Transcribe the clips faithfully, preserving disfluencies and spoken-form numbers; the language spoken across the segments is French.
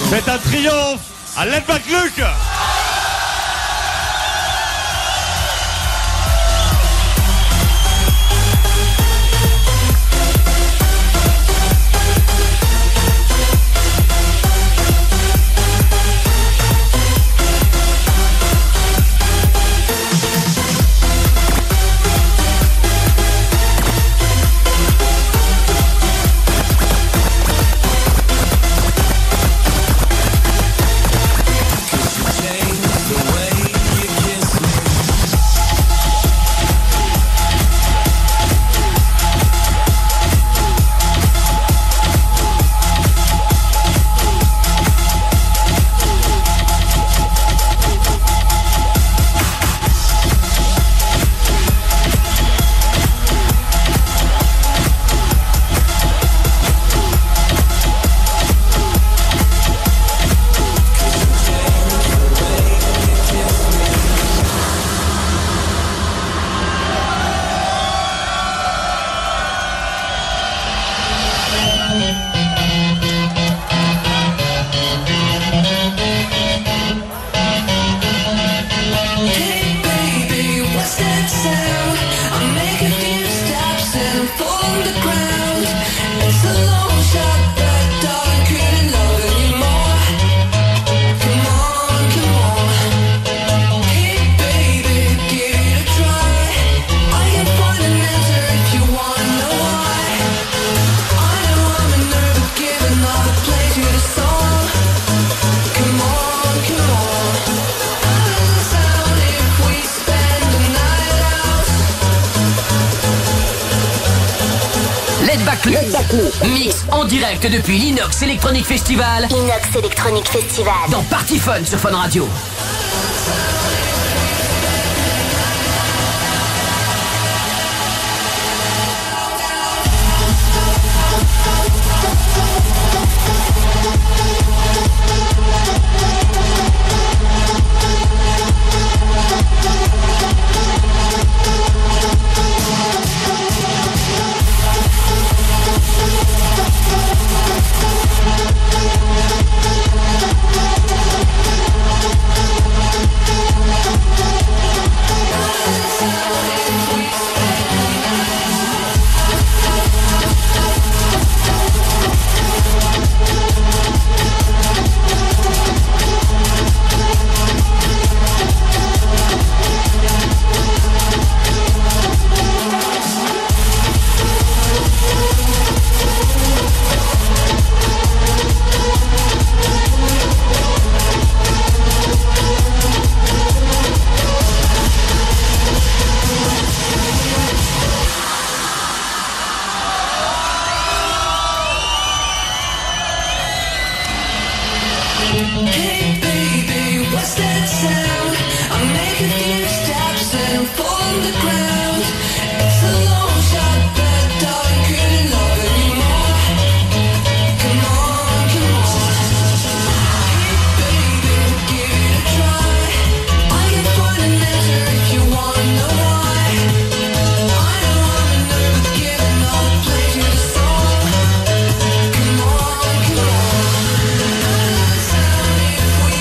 C'est un triomphe à Let Back Luke. Mix en direct depuis l'Inox Electronic Festival. Inox Electronic Festival. Dans Party Fun sur Fun Radio. We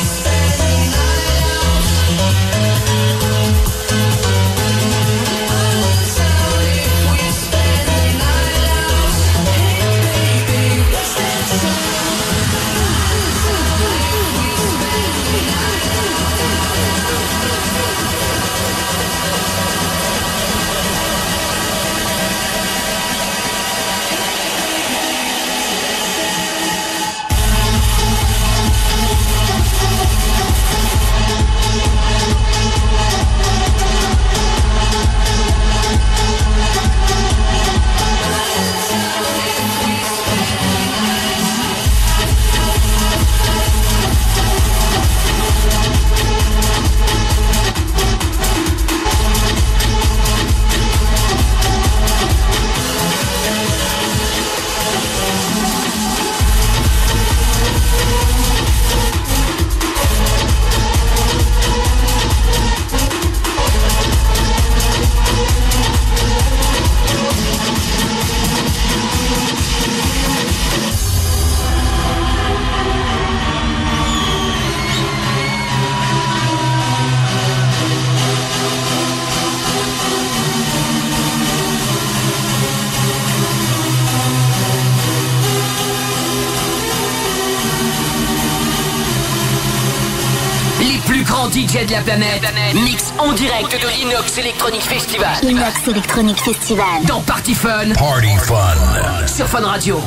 grands D J de la planète, mix en direct de l'Inox Electronic Festival. Inox Electronic Festival. Dans Party Fun. Party Fun. Sur Fun Radio.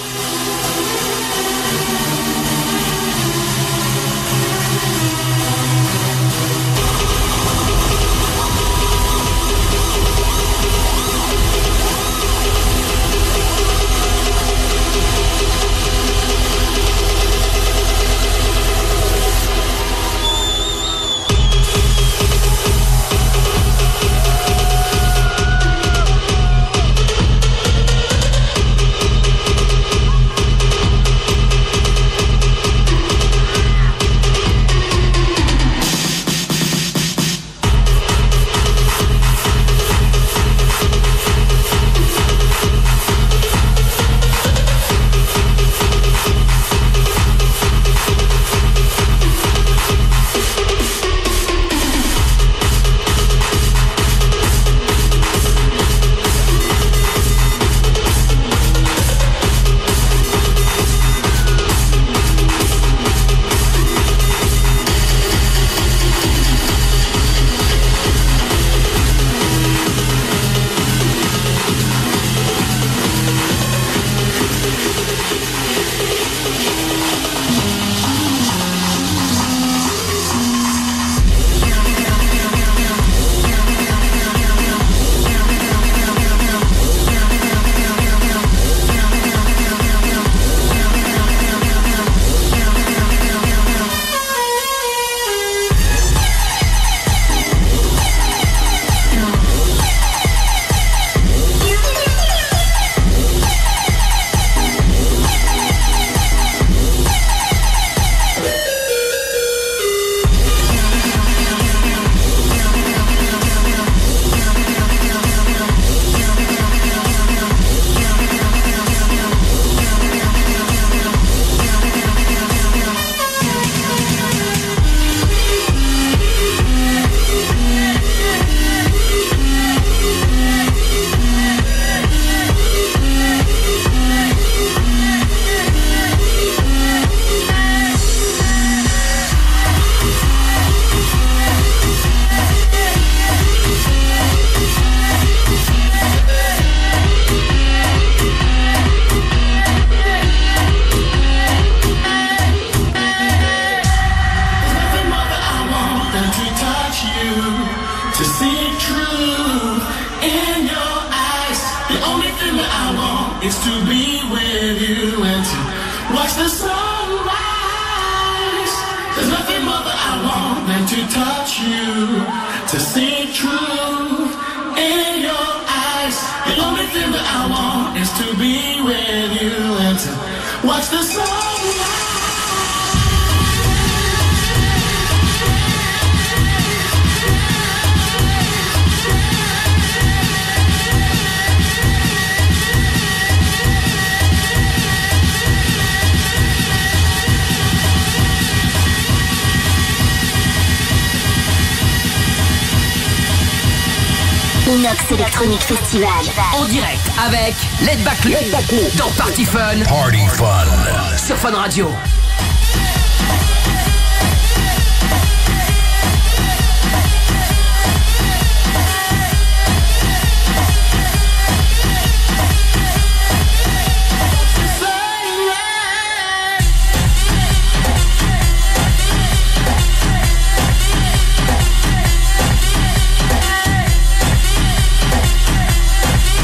Inox Electronic Festival. En direct avec Let Back Luke dans Party Fun. Party Fun. Sur Fun Radio.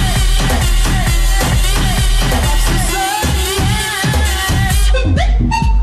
Bye.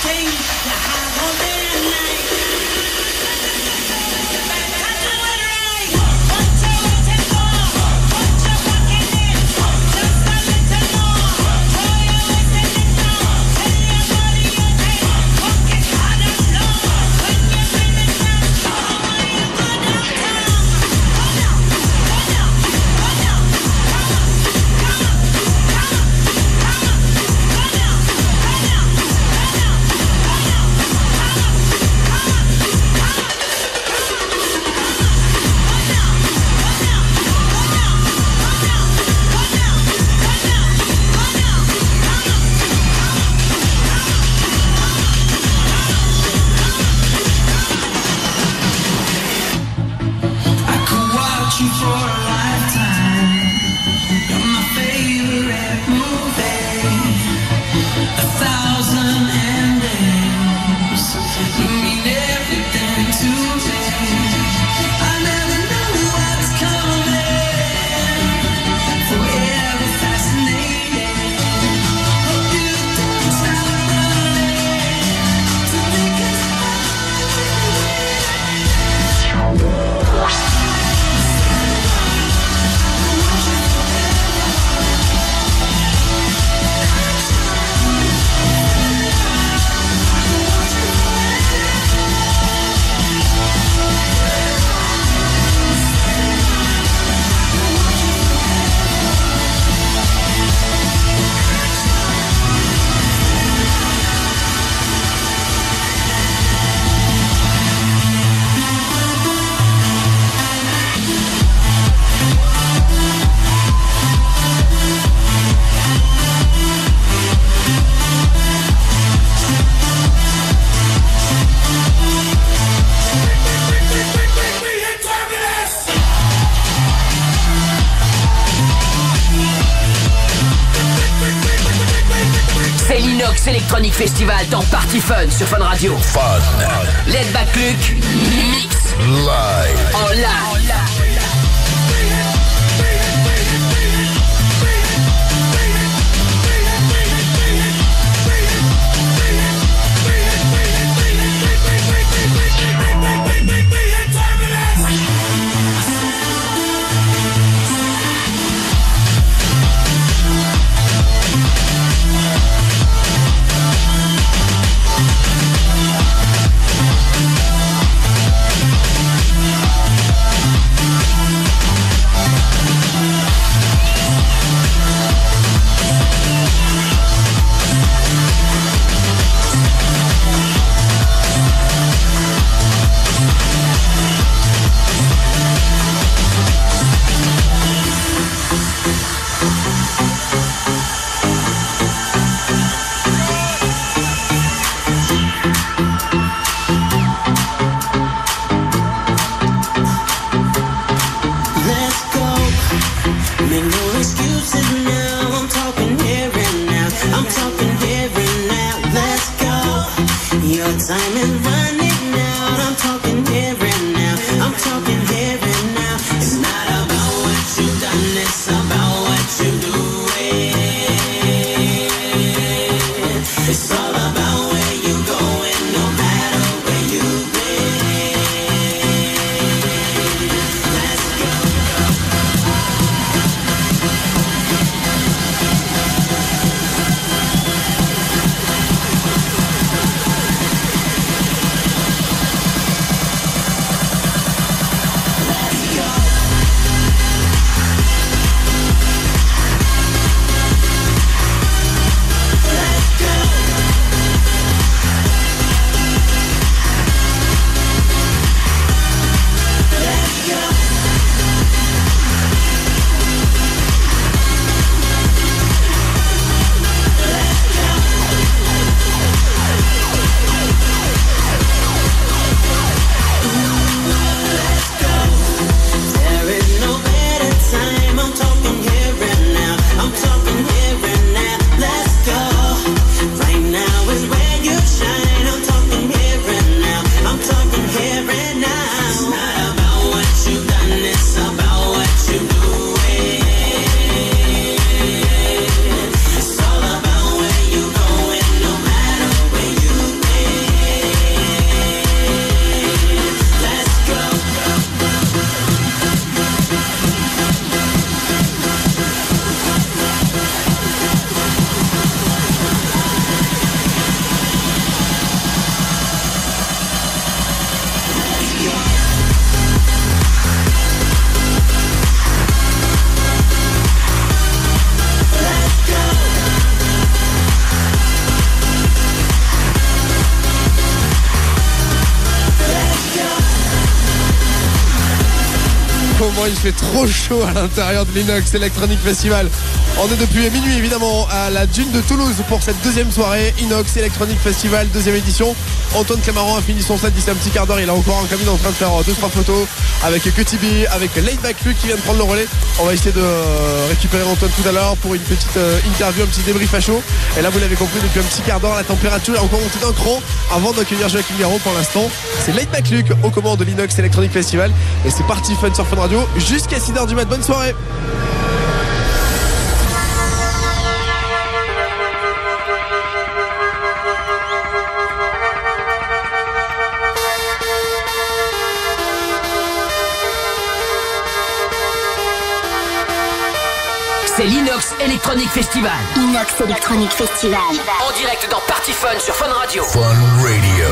Electronic Festival dans Party Fun sur Fun Radio. Fun. Laid Back Luke. Mix. Live. En live. il fait trop chaud à l'intérieur de l'Inox Electronic Festival. On est depuis minuit évidemment à la dune de Toulouse pour cette deuxième soirée Inox Electronic Festival, deuxième édition. Antoine Clamaran a fini son set d'ici un petit quart d'heure. Il est encore en cabine en train de faire deux trois photos avec Cutie B, avec Laidback Luke qui vient de prendre le relais. On va essayer de récupérer Antoine tout à l'heure pour une petite interview, un petit débrief à chaud. Et là vous l'avez compris, depuis un petit quart d'heure la température est encore montée d'un cran avant d'accueillir Joachim Garraud. Pour l'instant c'est Laidback Luke aux commandes de l'Inox Electronic Festival. Et c'est parti fun sur Fun Radio jusqu'à six heures du mat. Bonne soirée. C'est l'Inox Electronic Festival. Inox Electronic Festival. En direct dans Party Fun sur Fun Radio. Fun Radio.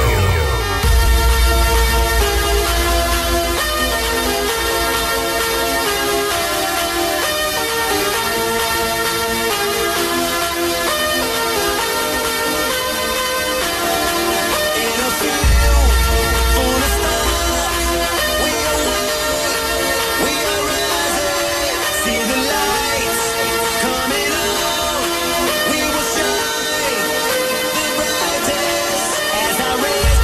As I raise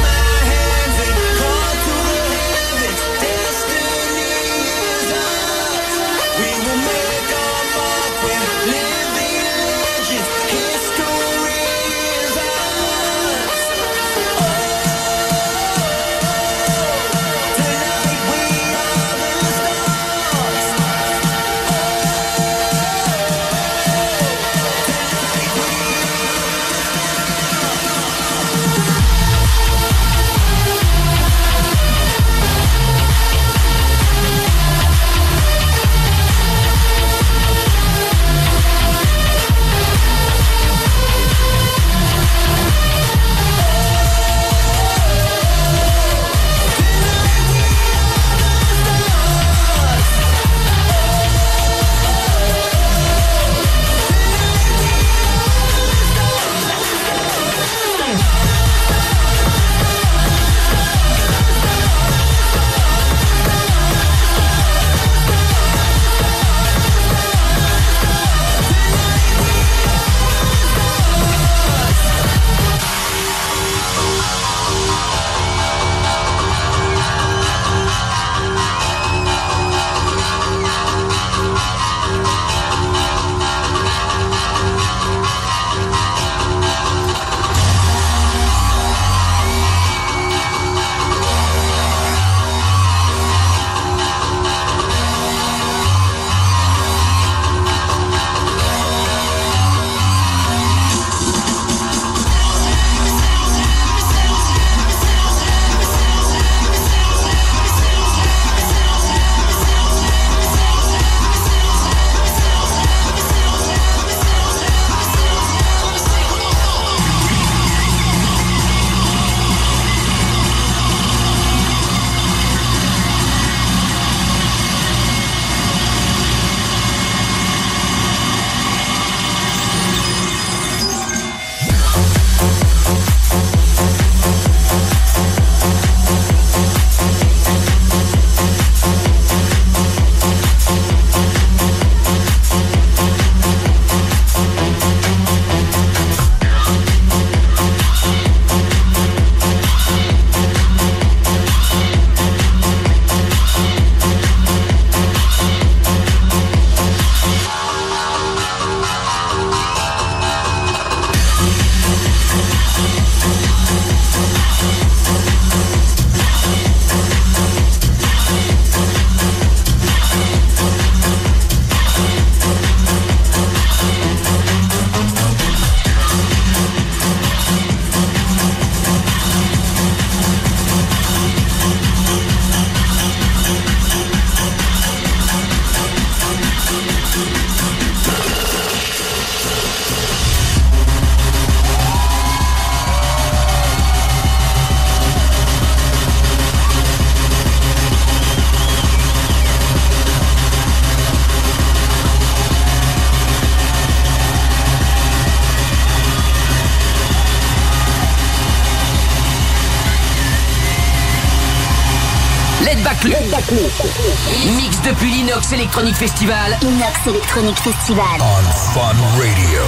Let Back Loose. Mix depuis l'Inox Electronic Festival. Inox Electronic Festival. On Fun Radio.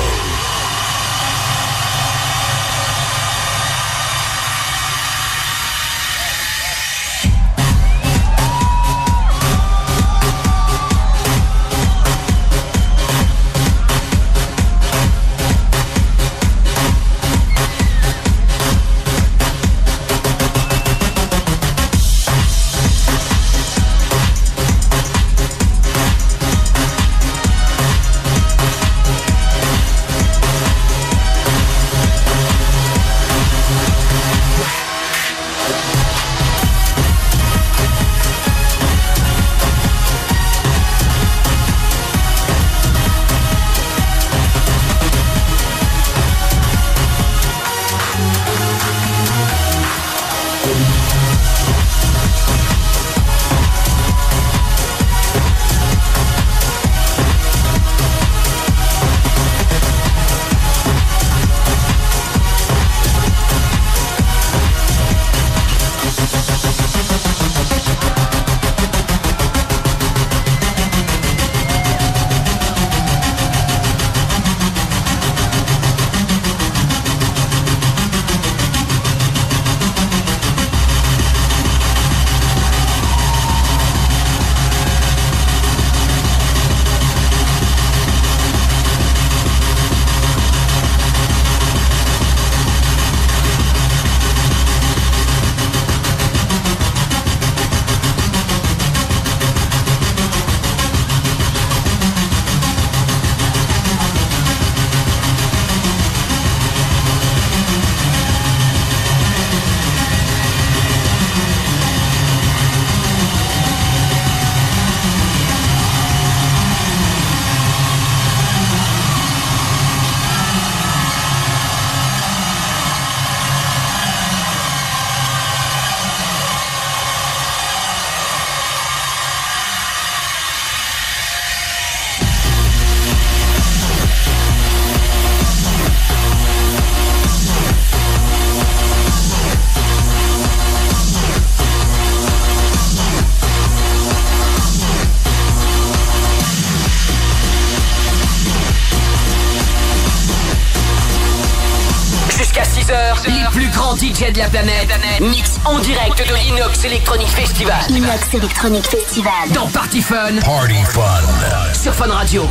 Les plus grands D J de la planète mix en direct de l'Inox Electronic Festival. Inox Electronic Festival. Dans Party Fun. Party Fun. Sur Fun Radio.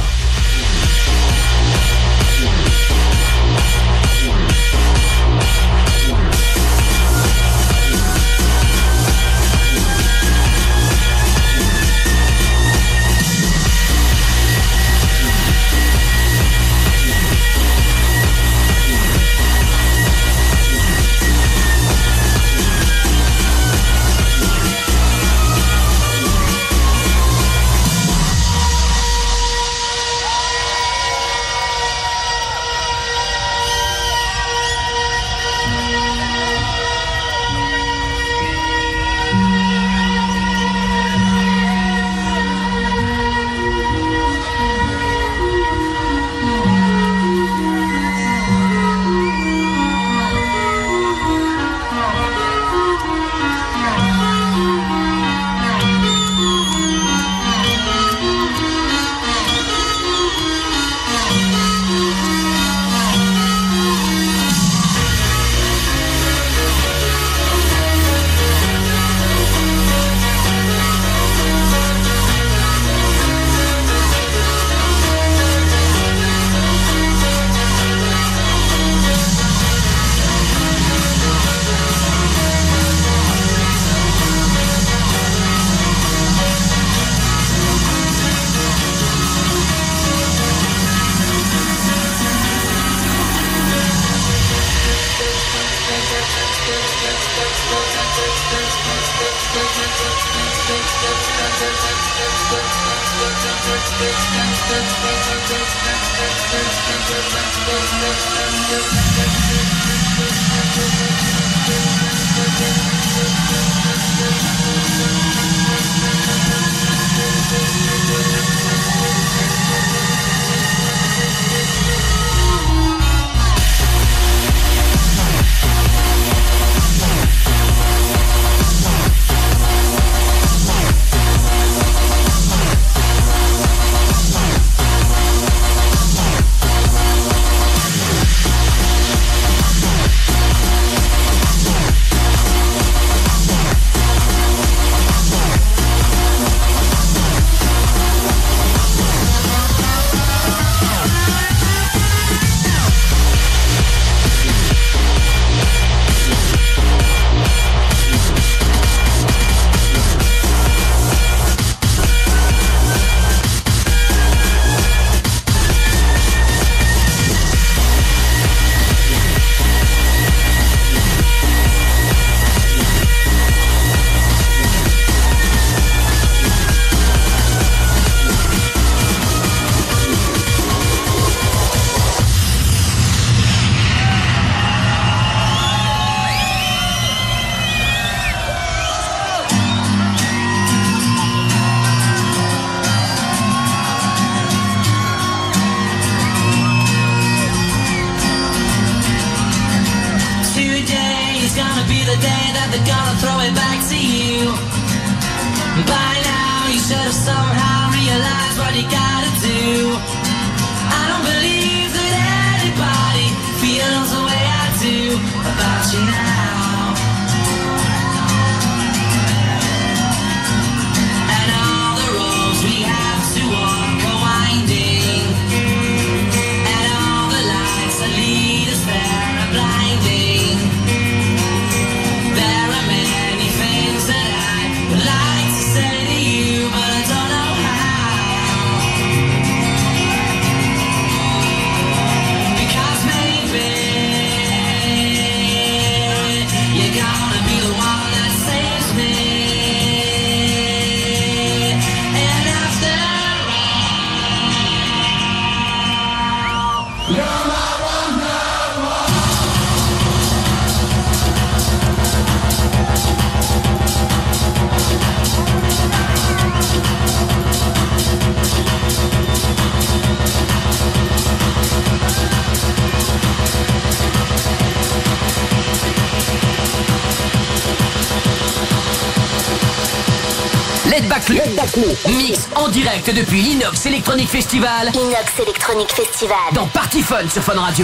the day that they're gonna throw it back to you. By now you should have somehow realized what you gotta do. I don't believe that anybody feels the way I do about you now. And all the roads we have to walk are winding, and all the lights that lead us there are blinding. There are many things that I would like to say to you, but I don't know how. Because maybe you're gonna be the one that saves me. And after all, you're my Let Back Lu. Mix en direct depuis l'Inox Electronic Festival. Inox Electronic Festival. Dans Party Fun sur Fun Radio.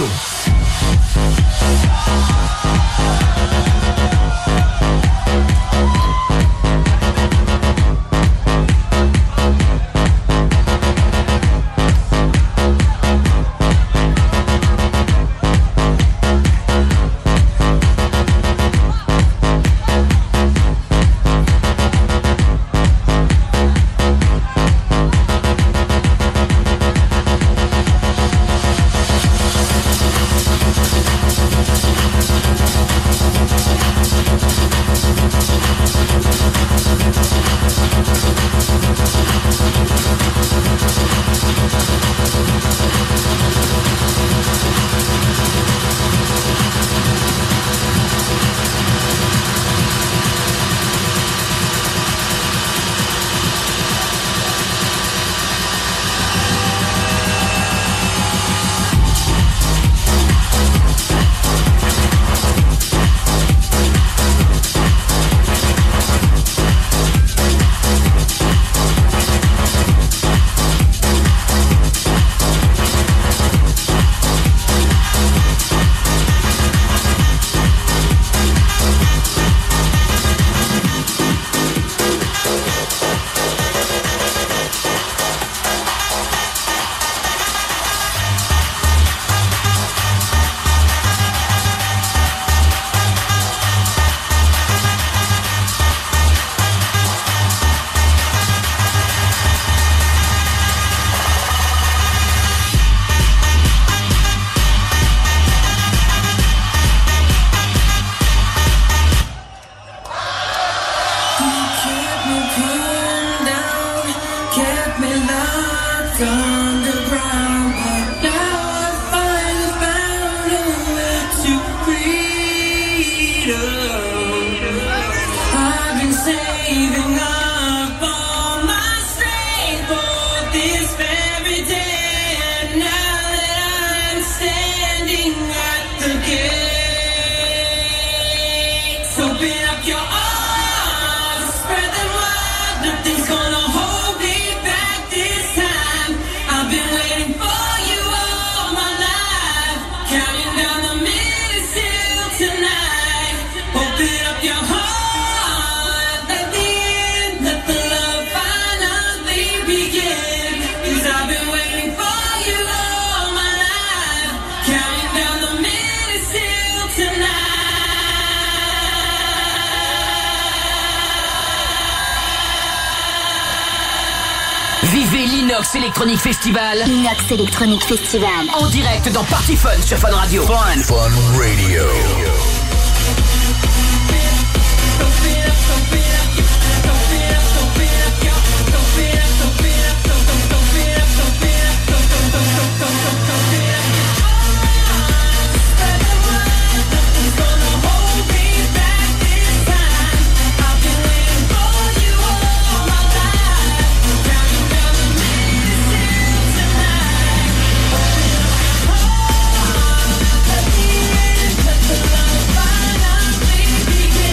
Vivez l'Inox Electronic Festival. Inox Electronic Festival. En direct dans Party Fun sur Fun Radio. Fun, Fun Radio. begin.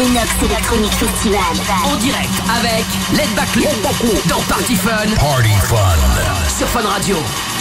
L'Inox Electronic Festival. En direct avec Let Back Luke dans Party Fun. Party Fun. Sur Fun Radio.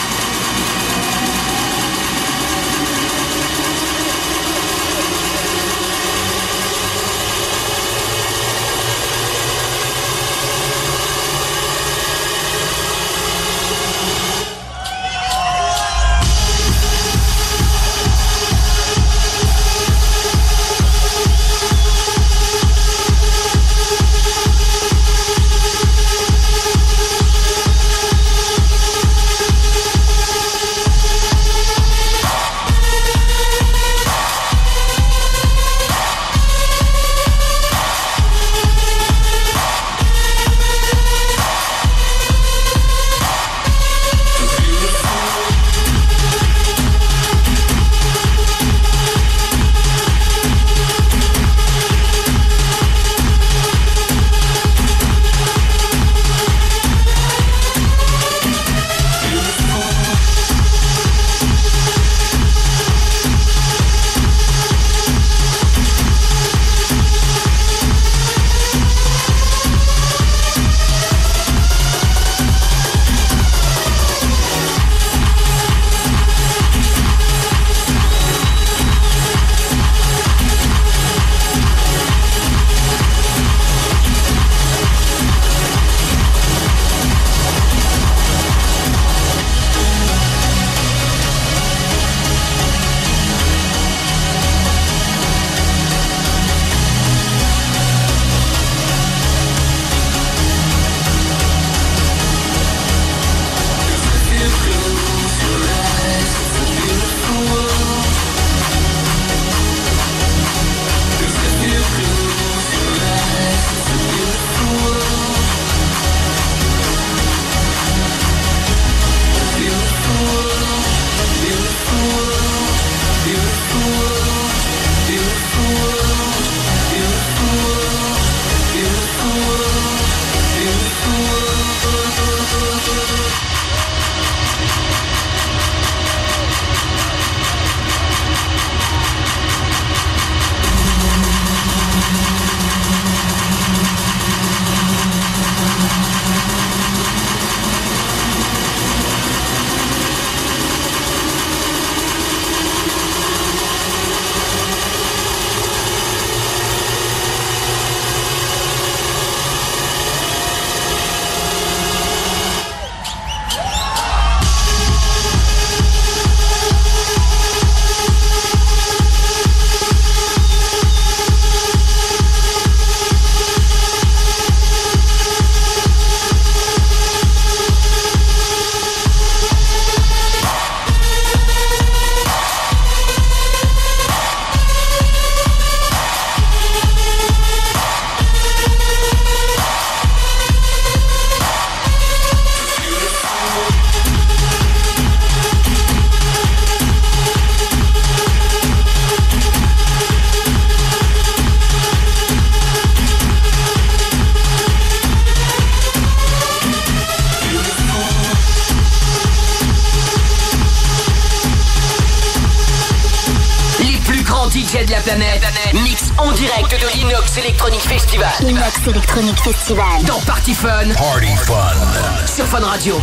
D J de la planète, mix en direct de l'Inox Electronic Festival. Inox Electronic Festival. Dans Party Fun. Party Fun. Sur Fun Radio.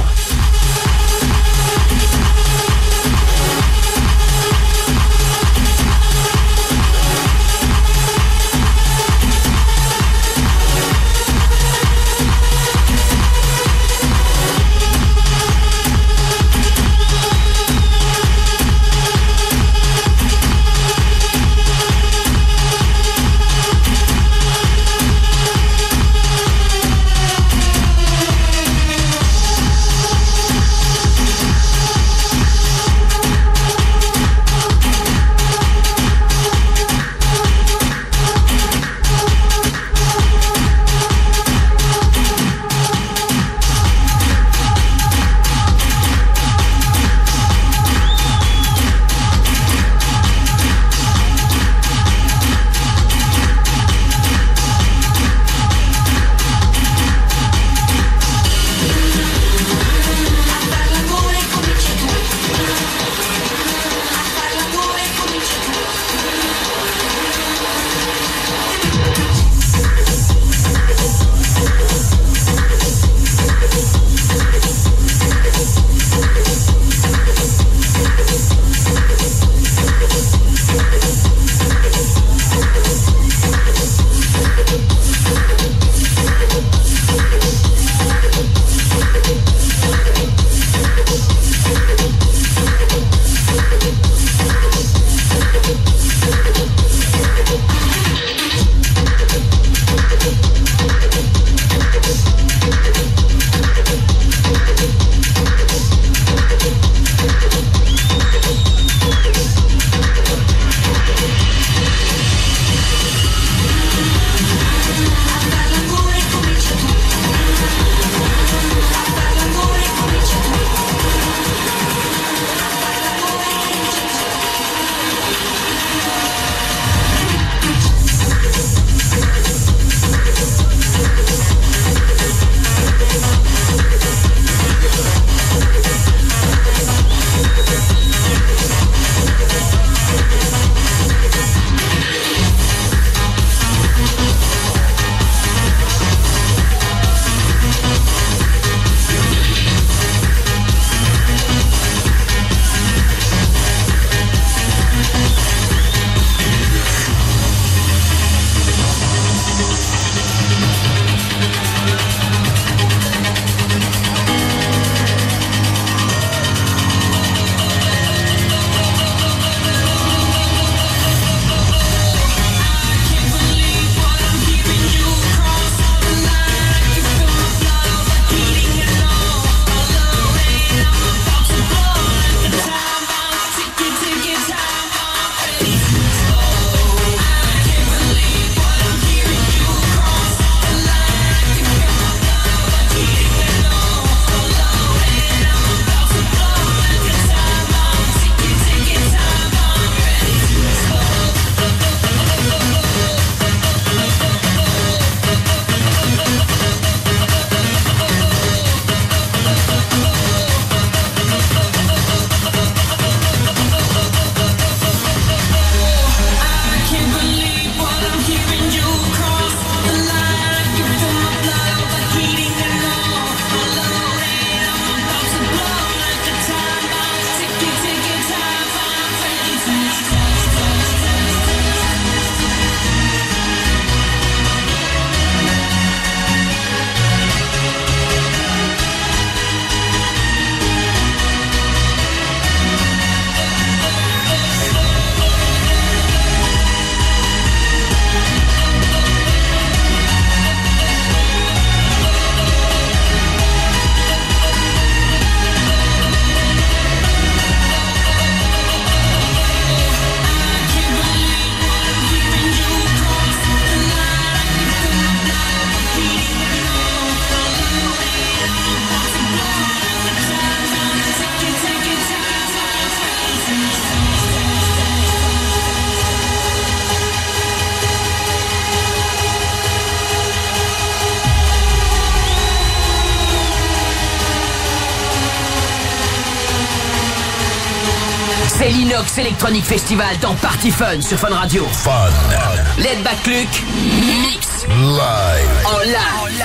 C'est l'Inox Electronic Festival dans Party Fun sur Fun Radio. Fun. Laid Back Luke, mix Live. en live.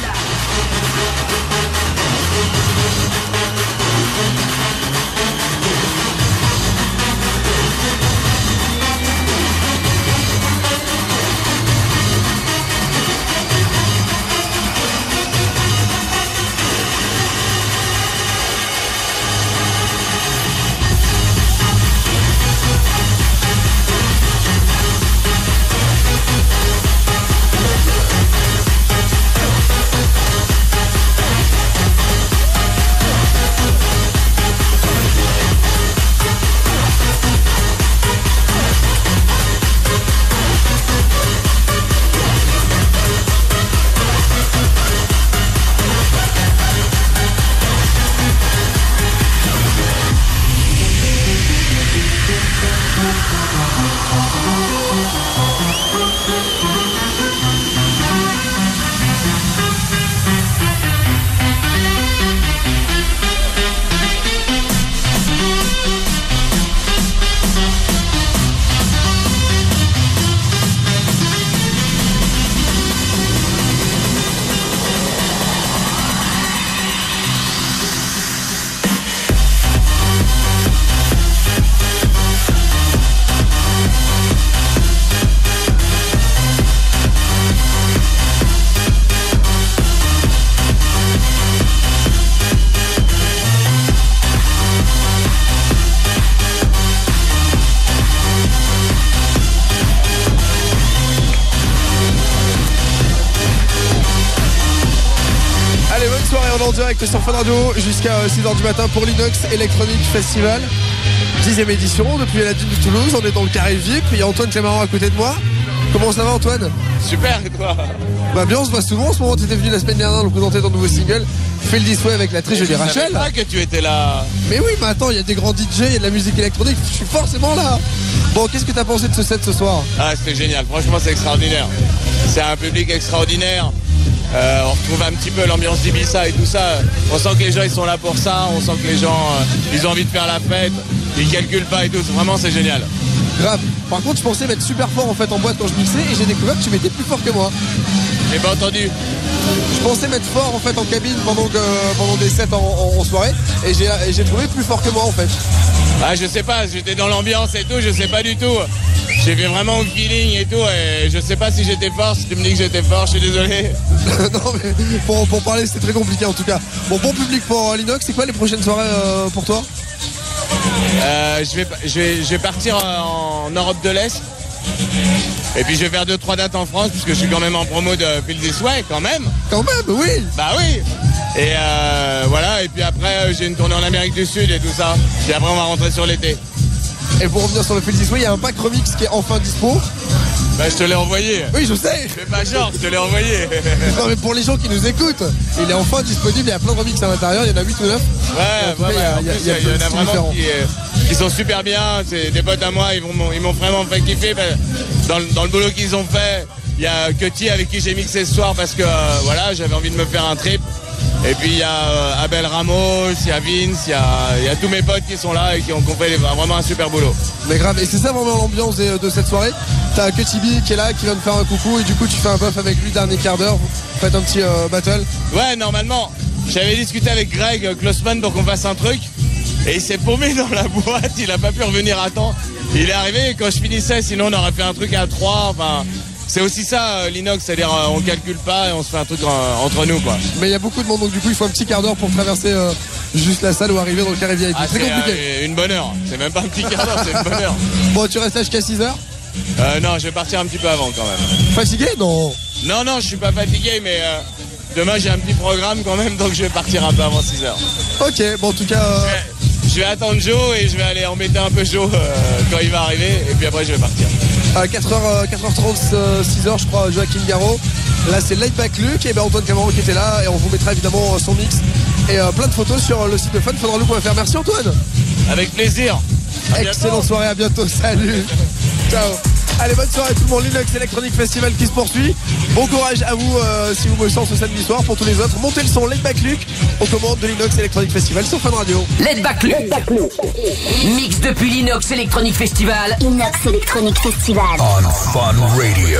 En direct sur Fun Radio jusqu'à six heures du matin pour l'Inox Electronic Festival, dixième édition depuis la dune de Toulouse. On est dans le carré V I P, il y a Antoine Clément à côté de moi. Comment ça va Antoine? Super, et toi? Bah bien, on se voit souvent en ce moment. Tu étais venu la semaine dernière nous présenter ton nouveau single Feel This Way avec la très jolie Rachel. Je savais pas que tu étais là. Mais oui, mais attends, il y a des grands D J, il y a de la musique électronique, je suis forcément là. Bon, qu'est-ce que t'as pensé de ce set ce soir? Ah, c'était génial, franchement c'est extraordinaire. C'est un public extraordinaire. Euh, on retrouve un petit peu l'ambiance d'Ibiza et tout ça. On sent que les gens ils sont là pour ça. On sent que les gens euh, ils ont envie de faire la fête. Ils calculent pas et tout. Vraiment c'est génial. Grave. Par contre je pensais mettre super fort en fait en boîte quand je mixais et j'ai découvert que tu mettais plus fort que moi. J'ai pas entendu. Je pensais mettre fort en fait en cabine pendant, que, pendant des sets en, en, en soirée et j'ai, et j'ai trouvé plus fort que moi en fait. Ah je sais pas, j'étais dans l'ambiance et tout, je sais pas du tout. J'ai fait vraiment au feeling et tout et je sais pas si j'étais fort, si tu me dis que j'étais fort, je suis désolé. Non mais pour, pour parler c'était très compliqué en tout cas. Bon, bon public pour euh, l'Inox, c'est quoi les prochaines soirées euh, pour toi? euh, je, vais, je, vais, je vais partir en Europe de l'Est. Et puis je vais faire deux trois dates en France puisque je suis quand même en promo de Feel This Way quand même. Quand même, oui. Bah oui. Et euh, voilà, et puis après j'ai une tournée en Amérique du Sud et tout ça. Puis après on va rentrer sur l'été. Et pour revenir sur le Feel This Way, il y a un pack remix qui est enfin dispo. Bah je te l'ai envoyé. Oui je sais. Fais pas genre, je te l'ai envoyé. Non mais pour les gens qui nous écoutent, il est enfin disponible, il y a plein de remix à l'intérieur, il y en a huit ou neuf. Ouais, ouais, ouais, en plus il y, y, y, y en a vraiment qui, euh, qui sont super bien, c'est des potes à moi, ils, vont, ils m'ont vraiment fait kiffer. Dans, dans le boulot qu'ils ont fait, il y a Cutty avec qui j'ai mixé ce soir parce que euh, voilà, j'avais envie de me faire un trip. Et puis il y a euh, Abel Ramos, il y a Vince, il y a, y a tous mes potes qui sont là et qui ont fait vraiment un super boulot. Mais grave, et c'est ça vraiment l'ambiance de, de cette soirée. T'as Cutty B qui est là, qui vient de faire un coucou et du coup tu fais un buff avec lui dernier quart d'heure, vous faites un petit euh, battle. Ouais, normalement, j'avais discuté avec Greg Klossman pour qu'on fasse un truc et il s'est paumé dans la boîte, il a pas pu revenir à temps. Il est arrivé et quand je finissais, sinon on aurait fait un truc à trois, enfin... C'est aussi ça l'inox, c'est-à-dire euh, on calcule pas et on se fait un truc euh, entre nous quoi. Mais il y a beaucoup de monde donc du coup il faut un petit quart d'heure pour traverser euh, juste la salle ou arriver dans le carré V I P. Ah, c'est très compliqué. Euh, une bonne heure, c'est même pas un petit quart d'heure, c'est une bonne heure. Bon tu restes là jusqu'à six heures euh, Non, je vais partir un petit peu avant quand même. Fatigué? Non. Non, non, je suis pas fatigué mais euh, demain j'ai un petit programme quand même donc je vais partir un peu avant six heures. Ok, bon en tout cas... Euh... Je, vais, je vais attendre Joe et je vais aller embêter un peu Joe euh, quand il va arriver et puis après je vais partir. À quatre heures, quatre heures trente, six heures je crois, Joachim Garraud. Là c'est Laid Back Luke et ben Antoine Camaro qui était là et on vous mettra évidemment son mix et euh, plein de photos sur le site de fun fun point f r. Merci Antoine. Avec plaisir. Excellente soirée, à bientôt, salut. Ciao. Allez, bonne soirée à tout le monde. L'Inox Electronic Festival qui se poursuit. Bon courage à vous euh, si vous bossez ce samedi soir. Pour tous les autres, montez le son. Laid Back Luke aux commandes de l'Inox Electronic Festival sur Fun Radio. Laid Back Luke. Mix depuis l'Inox Electronic Festival. Inox Electronic Festival. On Fun Radio.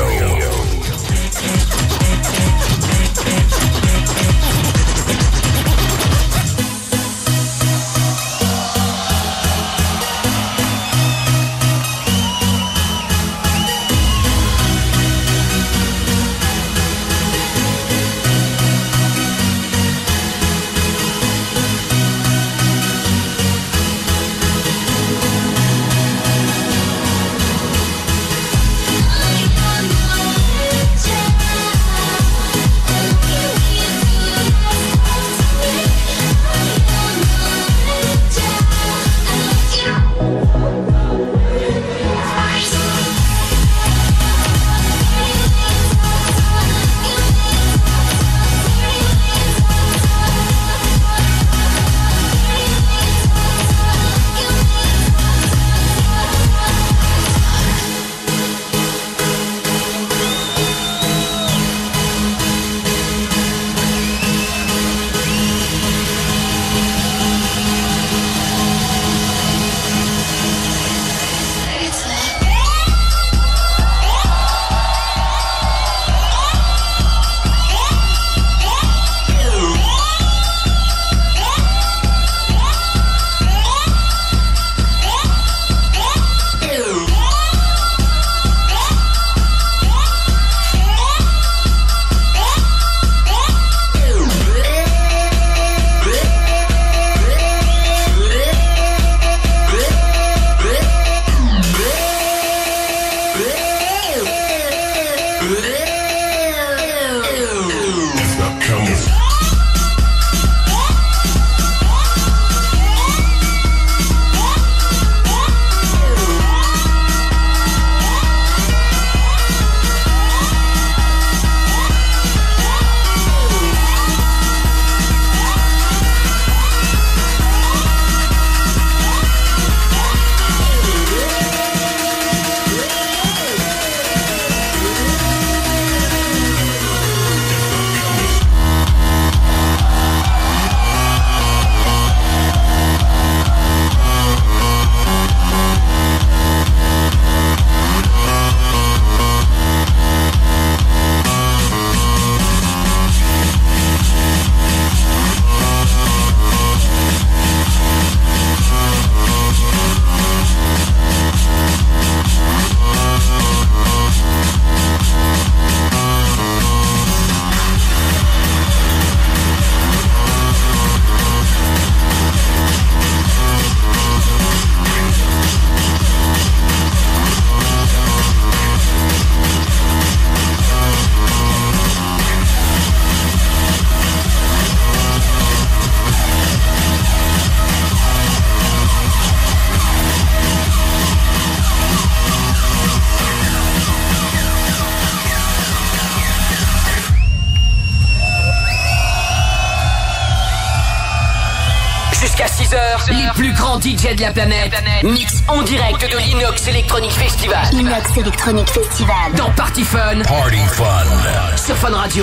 Les plus grands D J de la planète mix en direct de l'Inox Electronic Festival. Inox Electronic Festival. Dans Party Fun. Party Fun. Sur Fun Radio.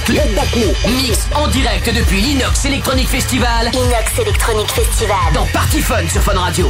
Mix en direct depuis l'Inox Electronic Festival. Inox Electronic Festival. Dans Party Fun sur Fun Radio.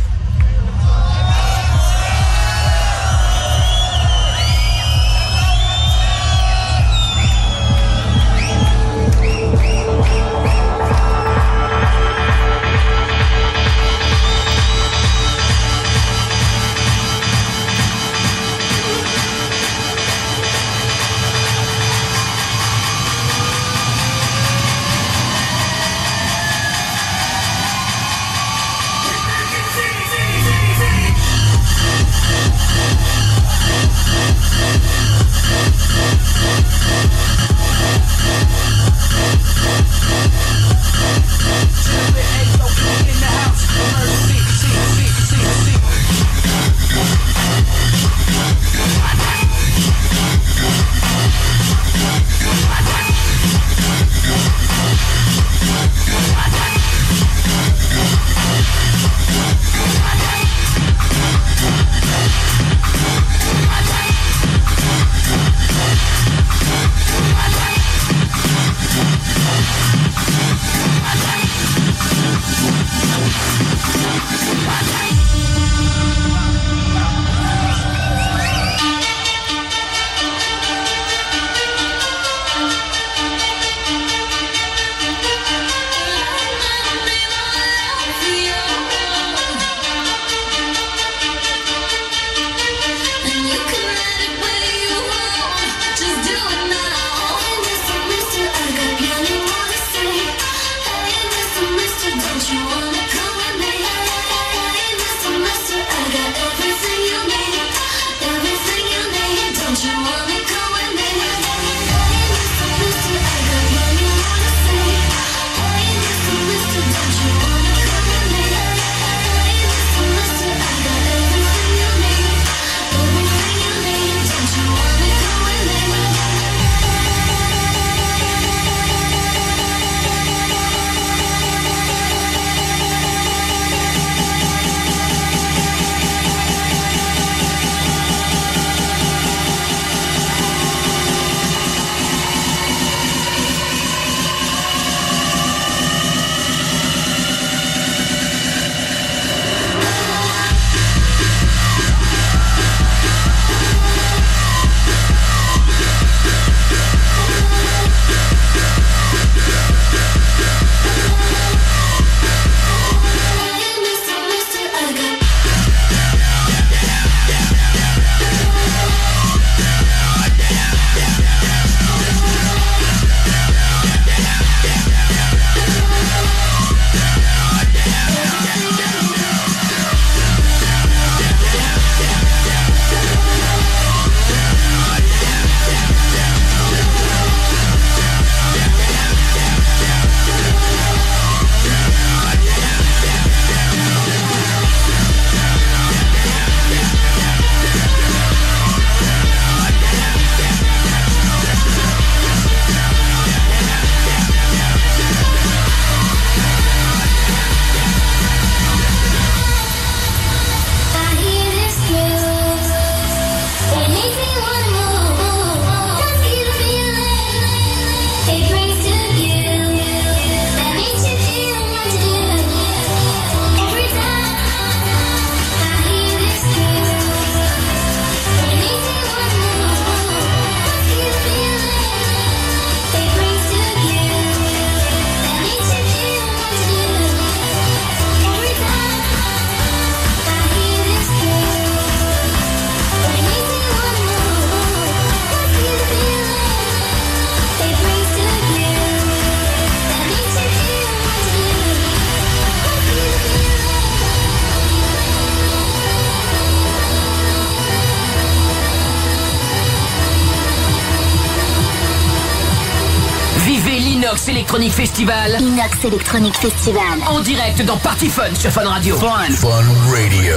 Inox Electronic Festival. Inox Electronic Festival. En direct dans Party Fun sur Fun Radio. Fun, Fun Radio.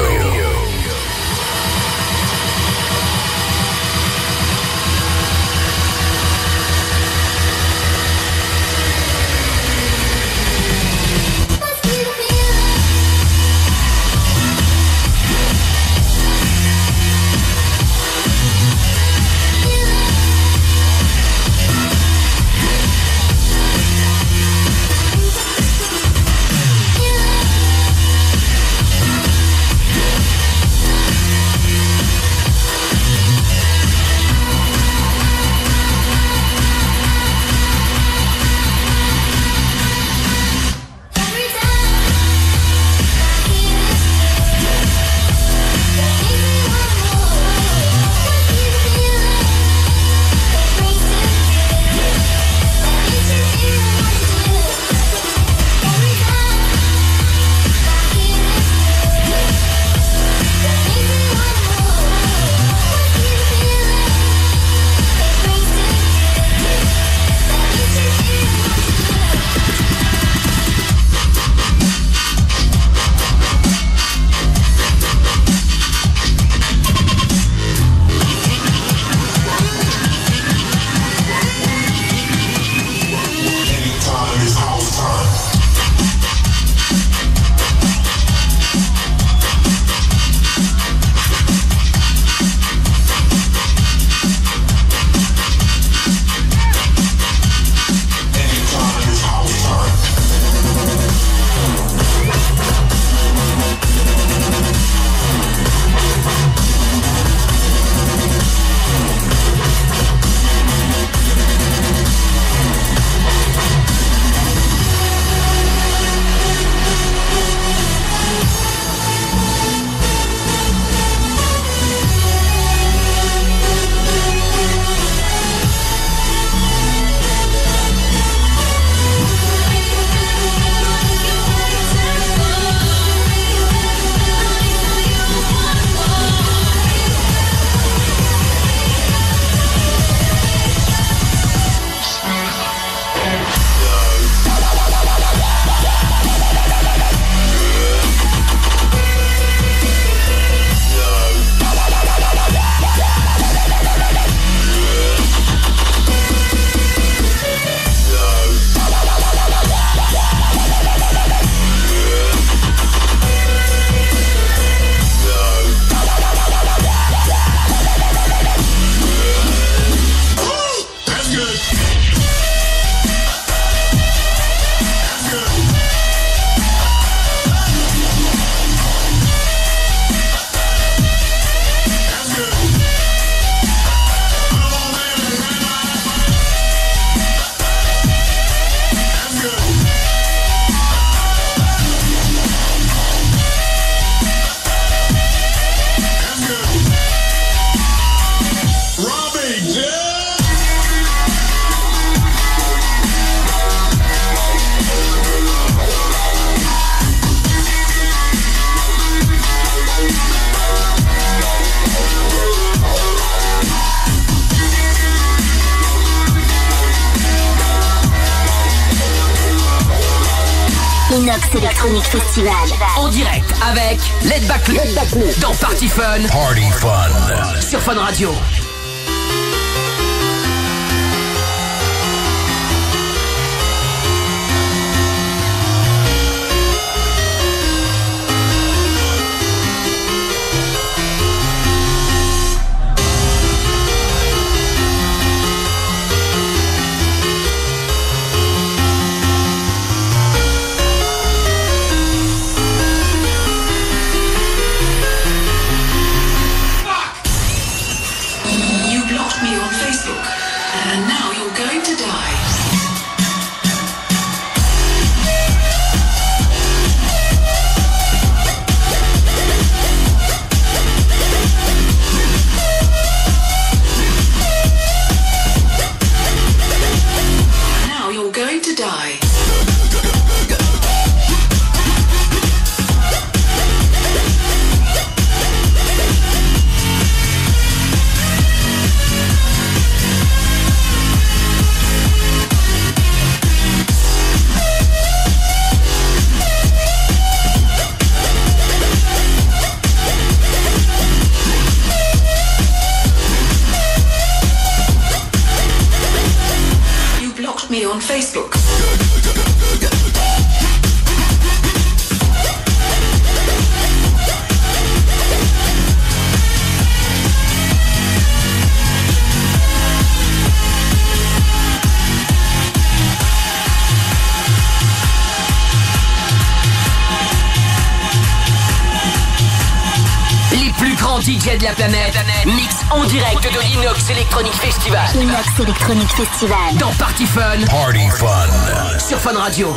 Inox Electronic Festival. En direct avec Let Back Luke dans Party Fun. Party Fun. Sur Fun Radio. D J de la planète, mix en direct de l'Inox Electronic Festival. Inox Electronic Festival. Dans Party Fun. Party Fun. Sur Fun Radio.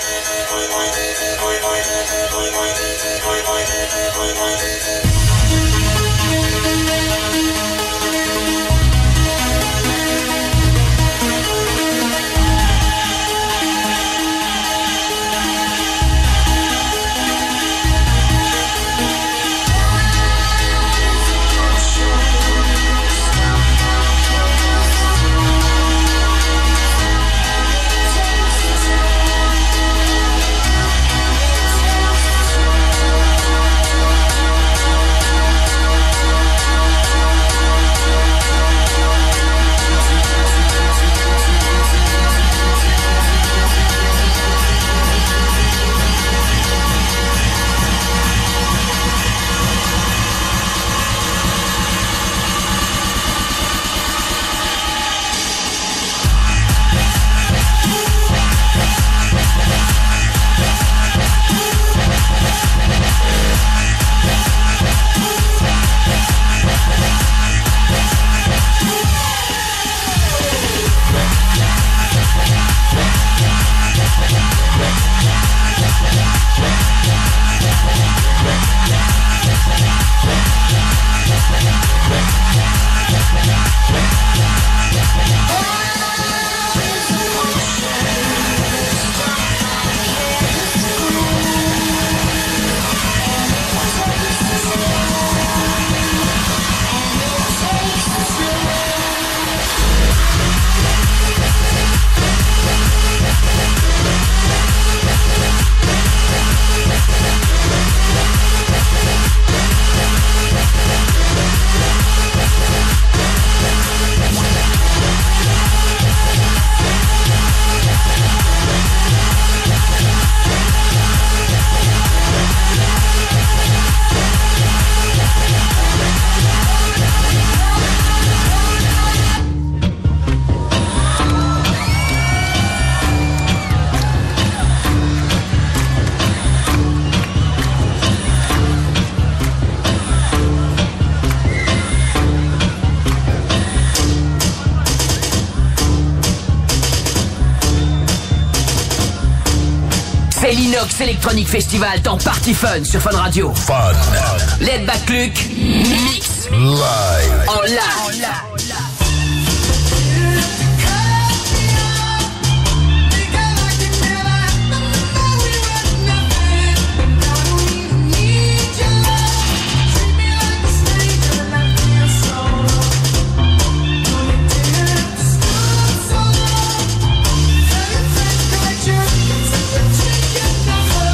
C'est l'Inox Electronic Festival dans Party Fun sur Fun Radio. Fun. Let Back Luke, mix Live. en live. Thank you.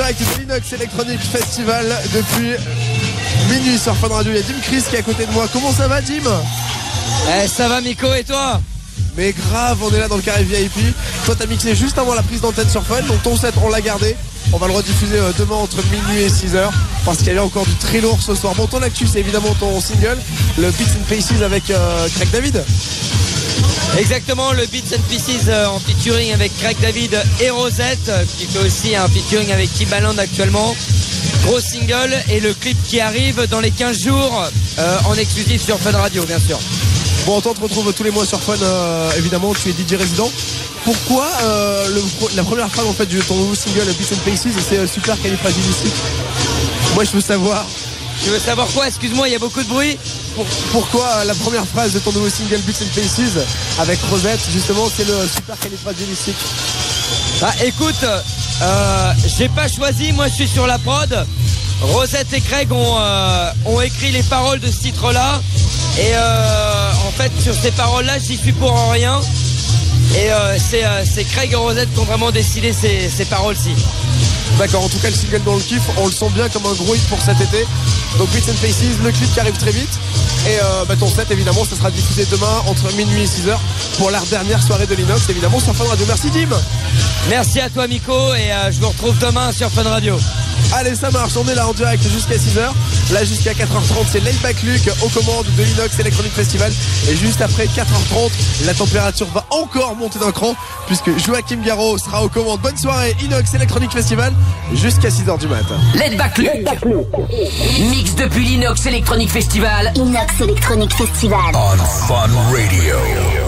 direct de l'Inox Electronic Festival depuis minuit sur Fun Radio. Il y a Dim Chris qui est à côté de moi. Comment ça va, Dim? Eh, ça va, Miko, et toi? Mais grave, on est là dans le carré V I P. Toi, t'as mixé juste avant la prise d'antenne sur Fun, donc ton set, on l'a gardé. On va le rediffuser demain entre minuit et six heures parce qu'il y a encore du très lourd ce soir. Bon, ton actu, c'est évidemment ton single, le Beats and Pieces avec euh, Craig David. Exactement, le Beats and Pieces euh, en featuring avec Craig David et Rosette, euh, qui fait aussi un featuring avec Timbaland actuellement. Gros single et le clip qui arrive dans les quinze jours euh, en exclusif sur Fun Radio, bien sûr. Bon, on te retrouve tous les mois sur Fun, euh, évidemment, tu es D J résident. Pourquoi euh, le, la première phrase en fait de ton nouveau single Beats and Pieces, c'est euh, super califragilistique? Moi, je veux savoir. Tu veux savoir quoi? Excuse-moi, il y a beaucoup de bruit. Pour, pourquoi euh, la première phrase de ton nouveau single Beats and Pieces avec Rosette, justement, c'est le super califragilistique? Bah écoute, euh, j'ai pas choisi, moi je suis sur la prod. Rosette et Craig ont, euh, ont écrit les paroles de ce titre-là. Et euh, en fait, sur ces paroles-là, j'y suis pour rien. Et euh, c'est, euh, c'est Craig et Rosette qui ont vraiment décidé ces, ces paroles-ci. D'accord, en tout cas le single dans le kiff, on le sent bien comme un gros hit pour cet été. Donc Beats and Pieces, le clip qui arrive très vite. Et euh, bah, ton set évidemment, ça sera diffusé demain entre minuit et six heures pour la dernière soirée de l'Inox, évidemment sur Fun Radio. Merci Dim. Merci à toi Miko et euh, je vous retrouve demain sur Fun Radio. Allez, ça marche, on est là en direct jusqu'à six heures. Là jusqu'à quatre heures trente, c'est Layback Luke aux commandes de l'Inox Electronic Festival. Et juste après quatre heures trente, la température va encore monter d'un cran puisque Joachim Garraud sera aux commandes. Bonne soirée, Inox Electronic Festival jusqu'à six heures du matin. Layback Luke. Mix depuis l'Inox Electronic Festival. Inox Electronic Festival. On Fun Radio.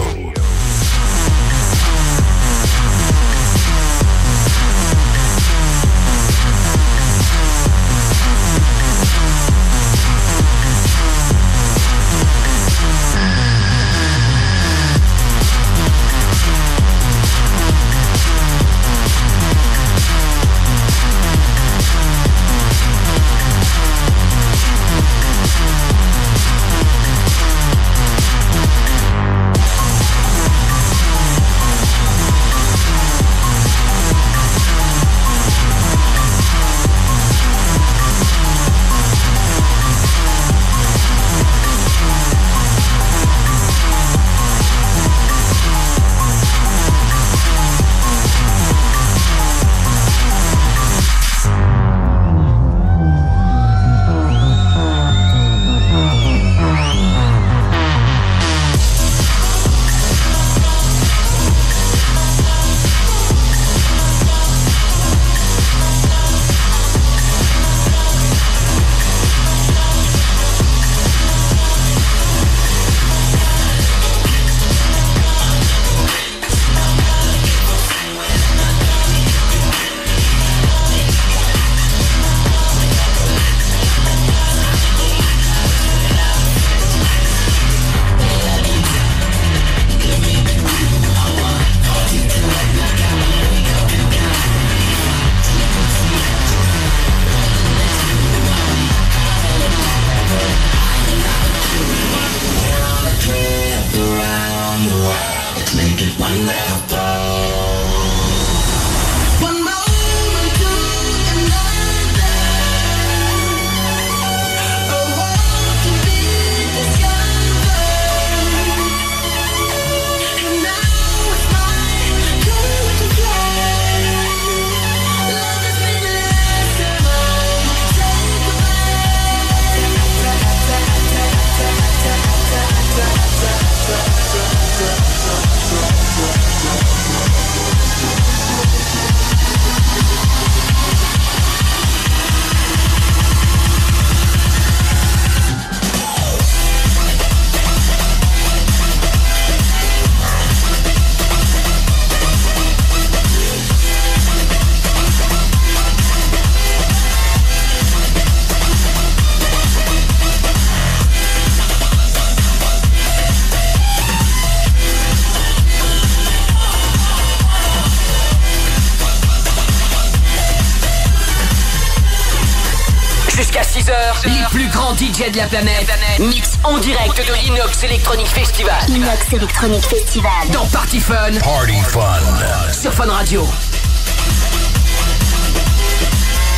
Les plus grands D J de la planète mix en direct de l'Inox Electronic Festival. Inox Electronic Festival. Dans Party Fun. Party Fun. Sur Fun Radio.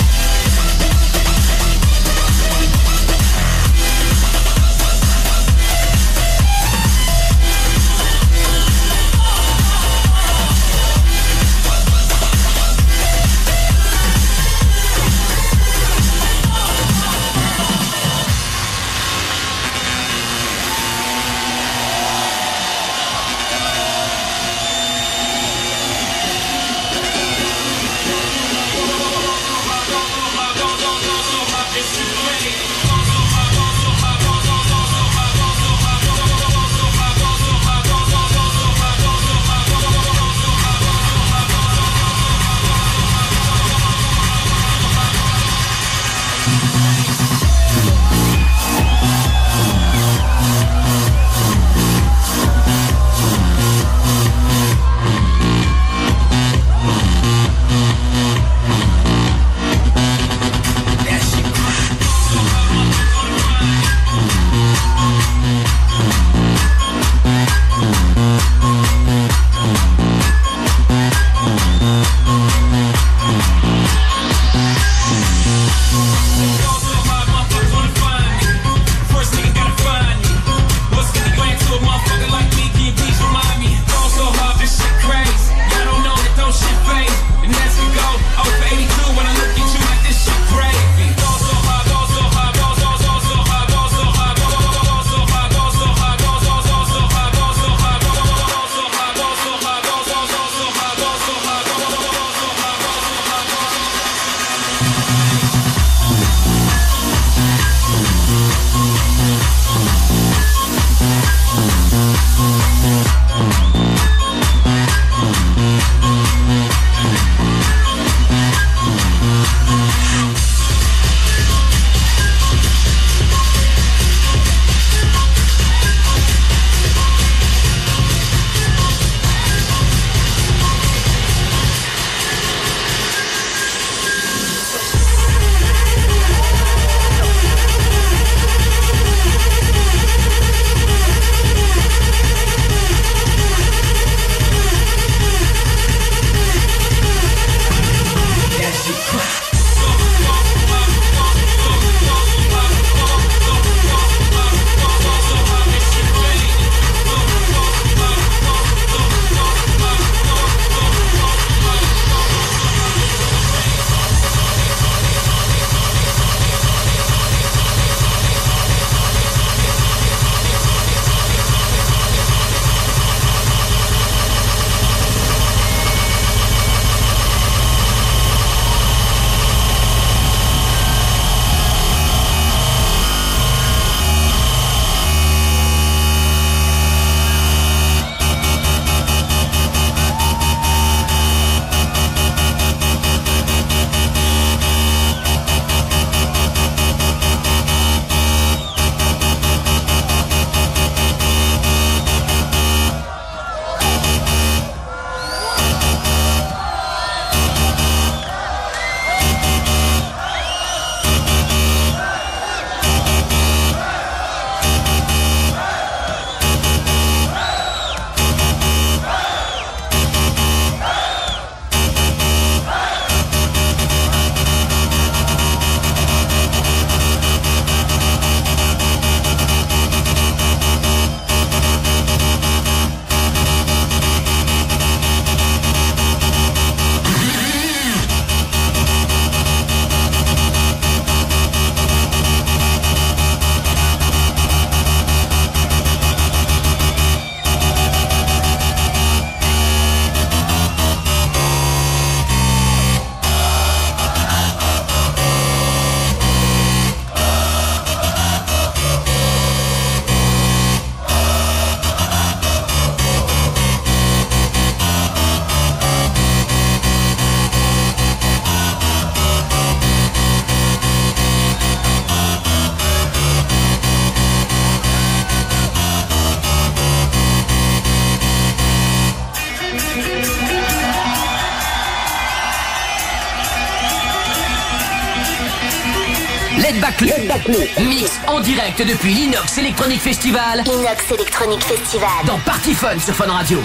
Club. Mix en direct depuis l'Inox Electronic Festival. Inox Electronic Festival. Dans Party Fun sur Fun Radio.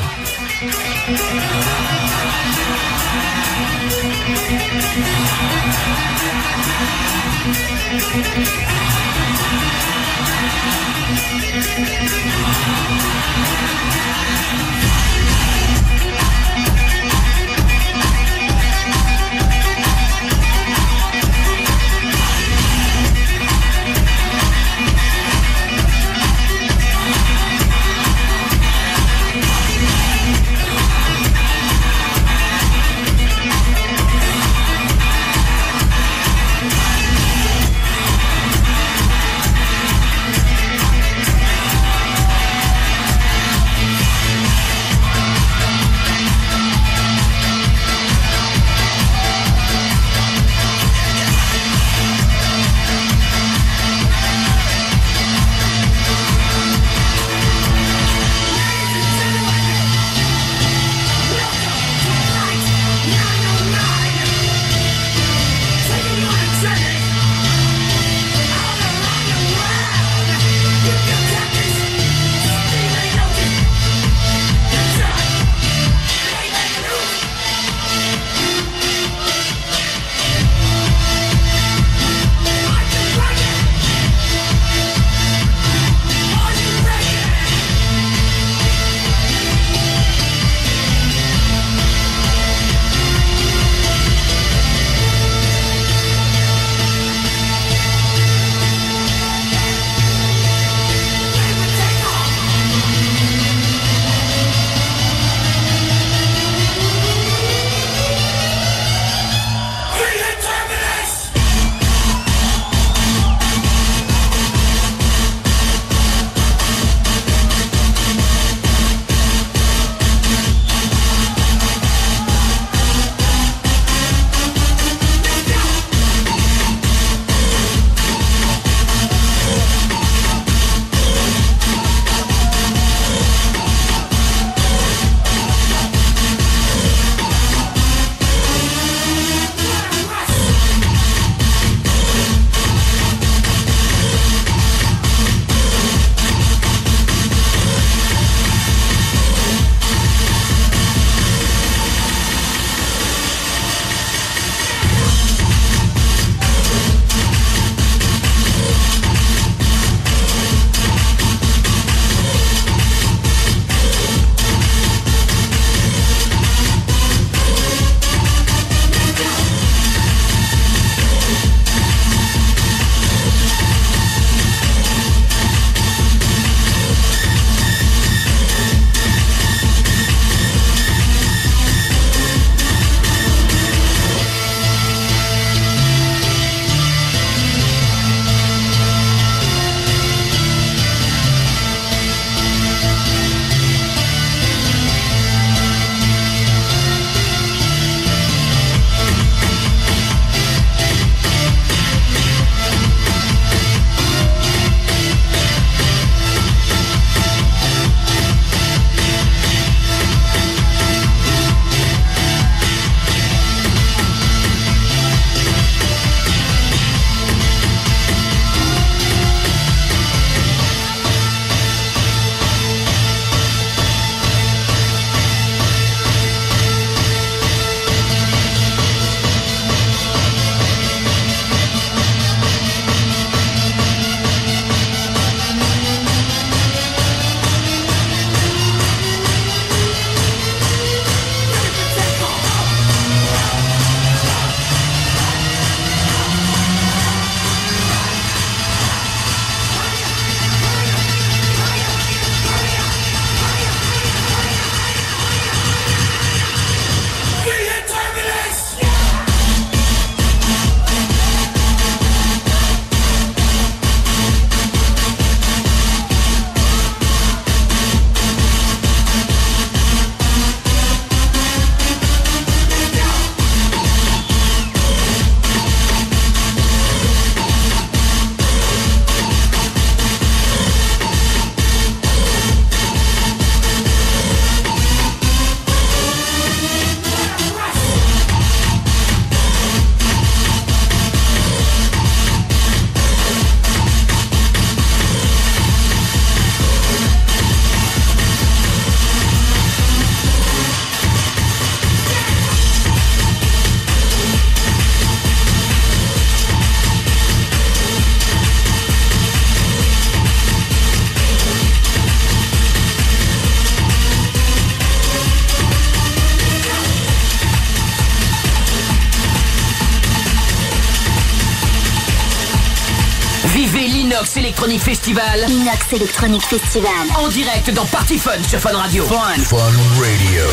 l'Inox Electronic Festival. Inox Electronic Festival. En direct dans Party Fun sur Fun Radio. Fun. Fun Radio.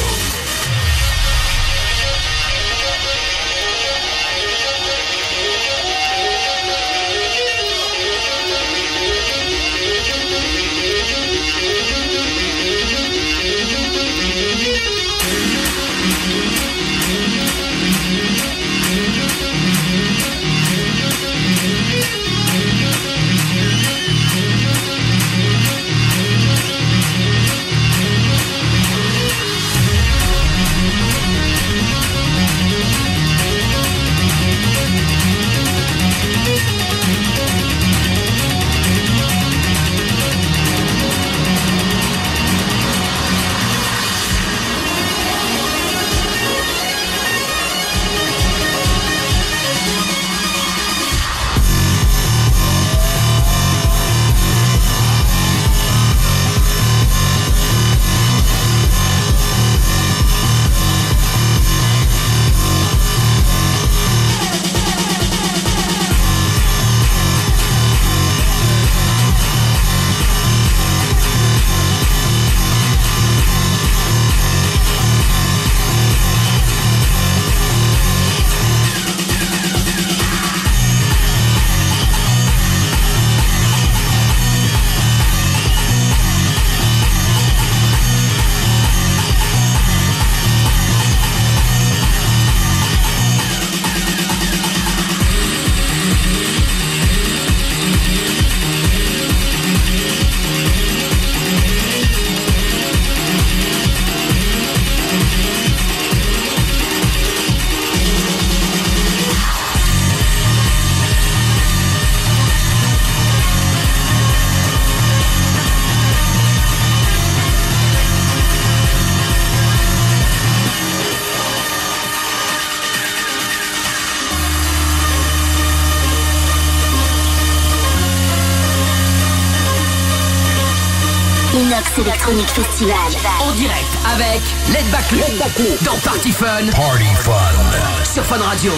Inox Electronic Festival. En direct avec Let Back Luke dans Party Fun. Party Fun. Sur Fun Radio.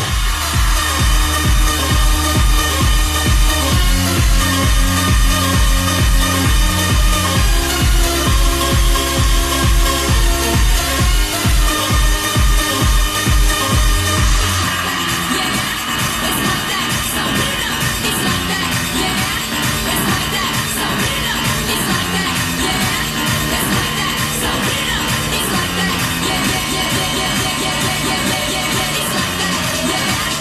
Yeah.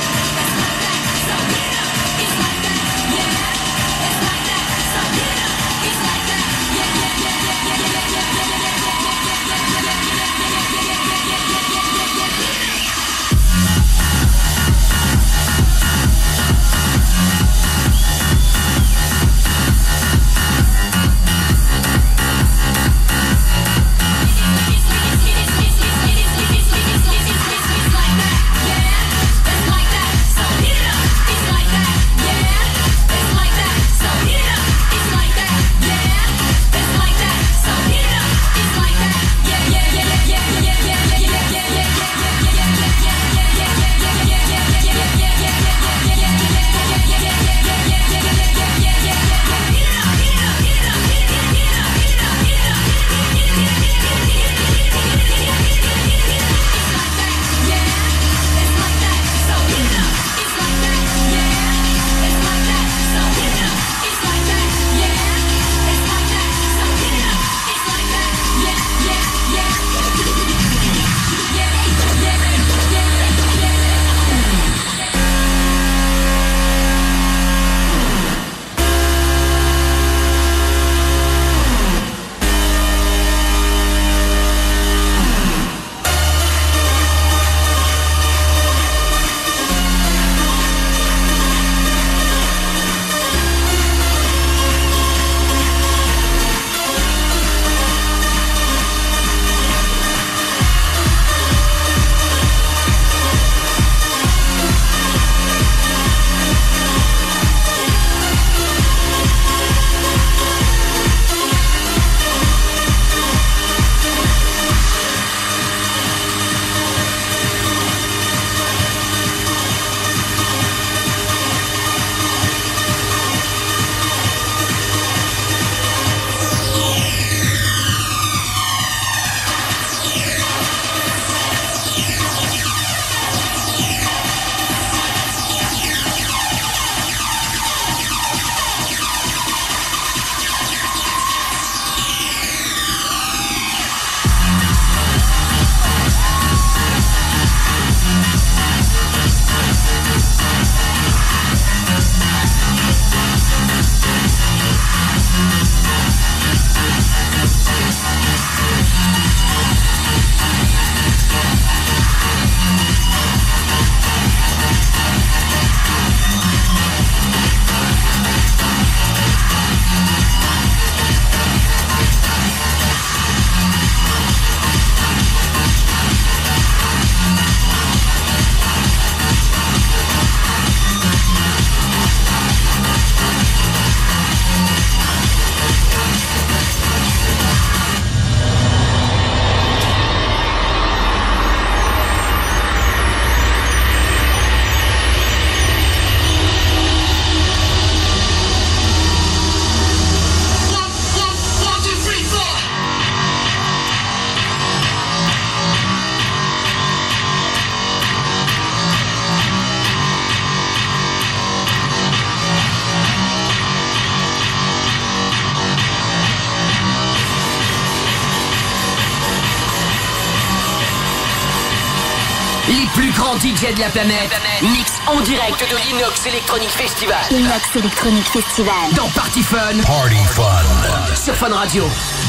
Les plus grands D J de la planète mixent en direct de l'Inox Electronic Festival. Inox Electronic Festival. Dans Party Fun. Party Fun. Sur Fun Radio.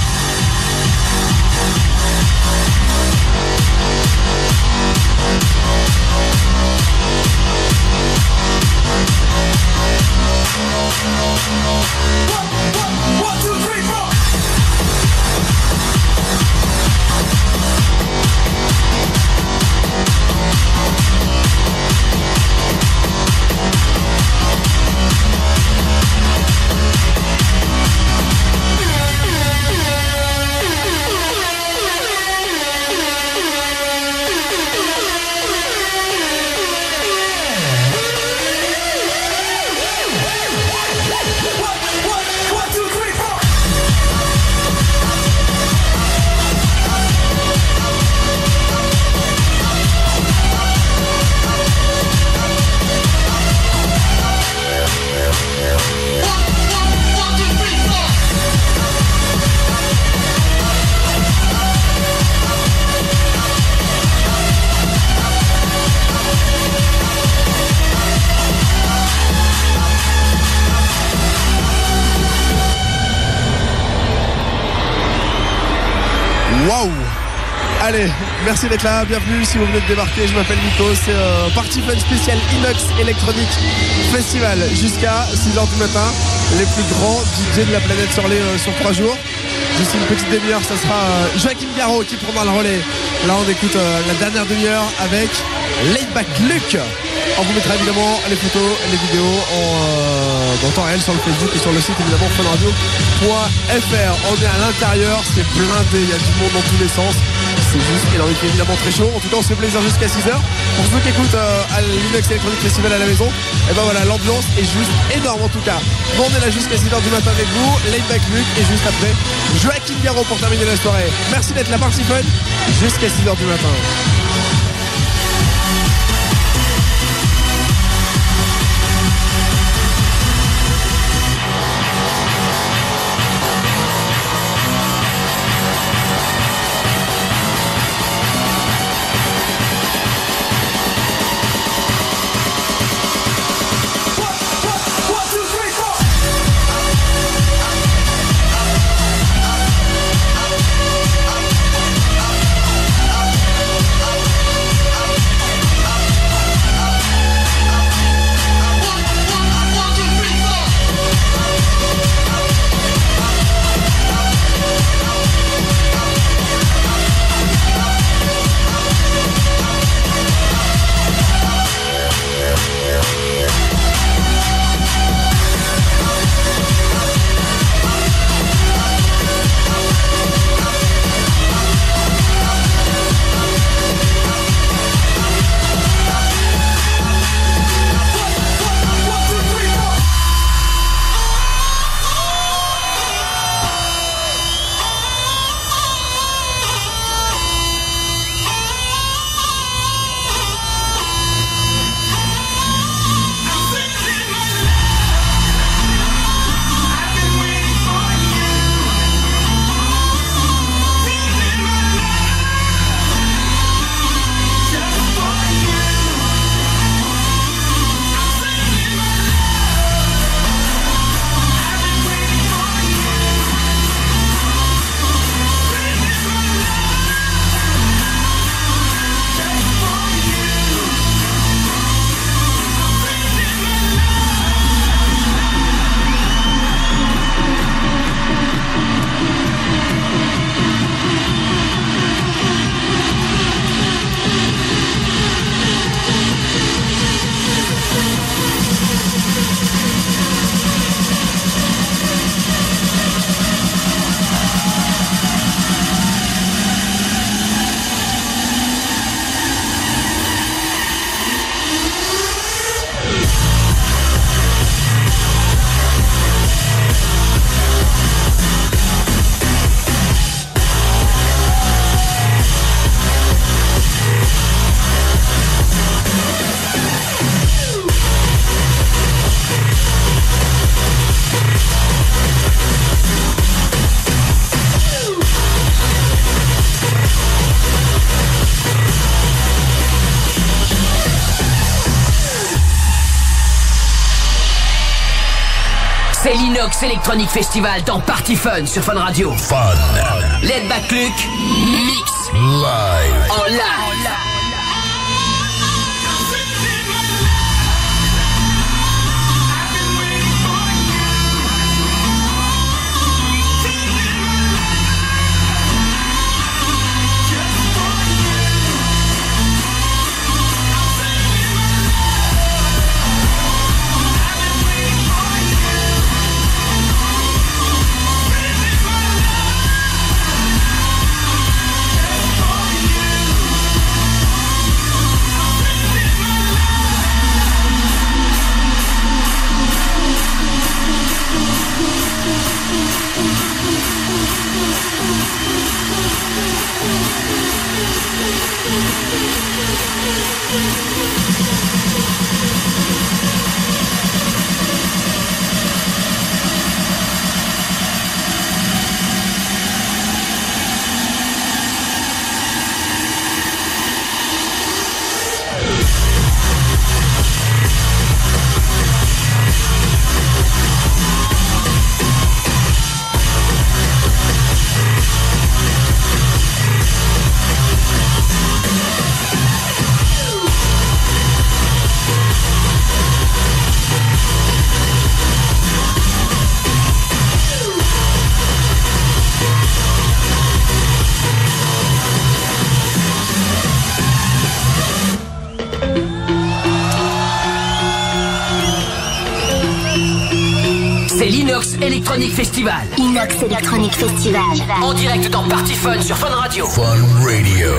Waouh! Allez, merci d'être là, bienvenue si vous venez de débarquer, je m'appelle Nico, c'est euh, Party Fun spécial Inox Electronic Festival jusqu'à six heures du matin, les plus grands D J de la planète sur les euh, sur trois jours. D'ici une petite demi-heure, ça sera euh, Joachim Garraud qui prendra le relais. Là on écoute euh, la dernière demi-heure avec Laidback Luke. On vous mettra évidemment les photos, les vidéos en, euh, en temps réel sur le Facebook et sur le site évidemment funradio point f r. On est à l'intérieur, c'est blindé, il y a du monde dans tous les sens. C'est juste énorme, il fait évidemment très chaud. En tout cas, on se fait plaisir jusqu'à six heures. Pour ceux qui écoutent euh, à l'Inox Electronic Festival à la maison, et ben voilà, l'ambiance est juste énorme en tout cas. Bon, on est là jusqu'à six heures du matin avec vous, Laidback Luke et juste après Joachim Garraud pour terminer la soirée. Merci d'être là, Party Fun jusqu'à six heures du matin. One, l'Inox Electronic Festival dans Party Fun sur Fun Radio. Fun. Let Back Luke, mix Live. en live. C'est l'Inox Electronic Festival. Inox Electronic Festival. En direct dans Party Fun sur Fun Radio. Fun Radio.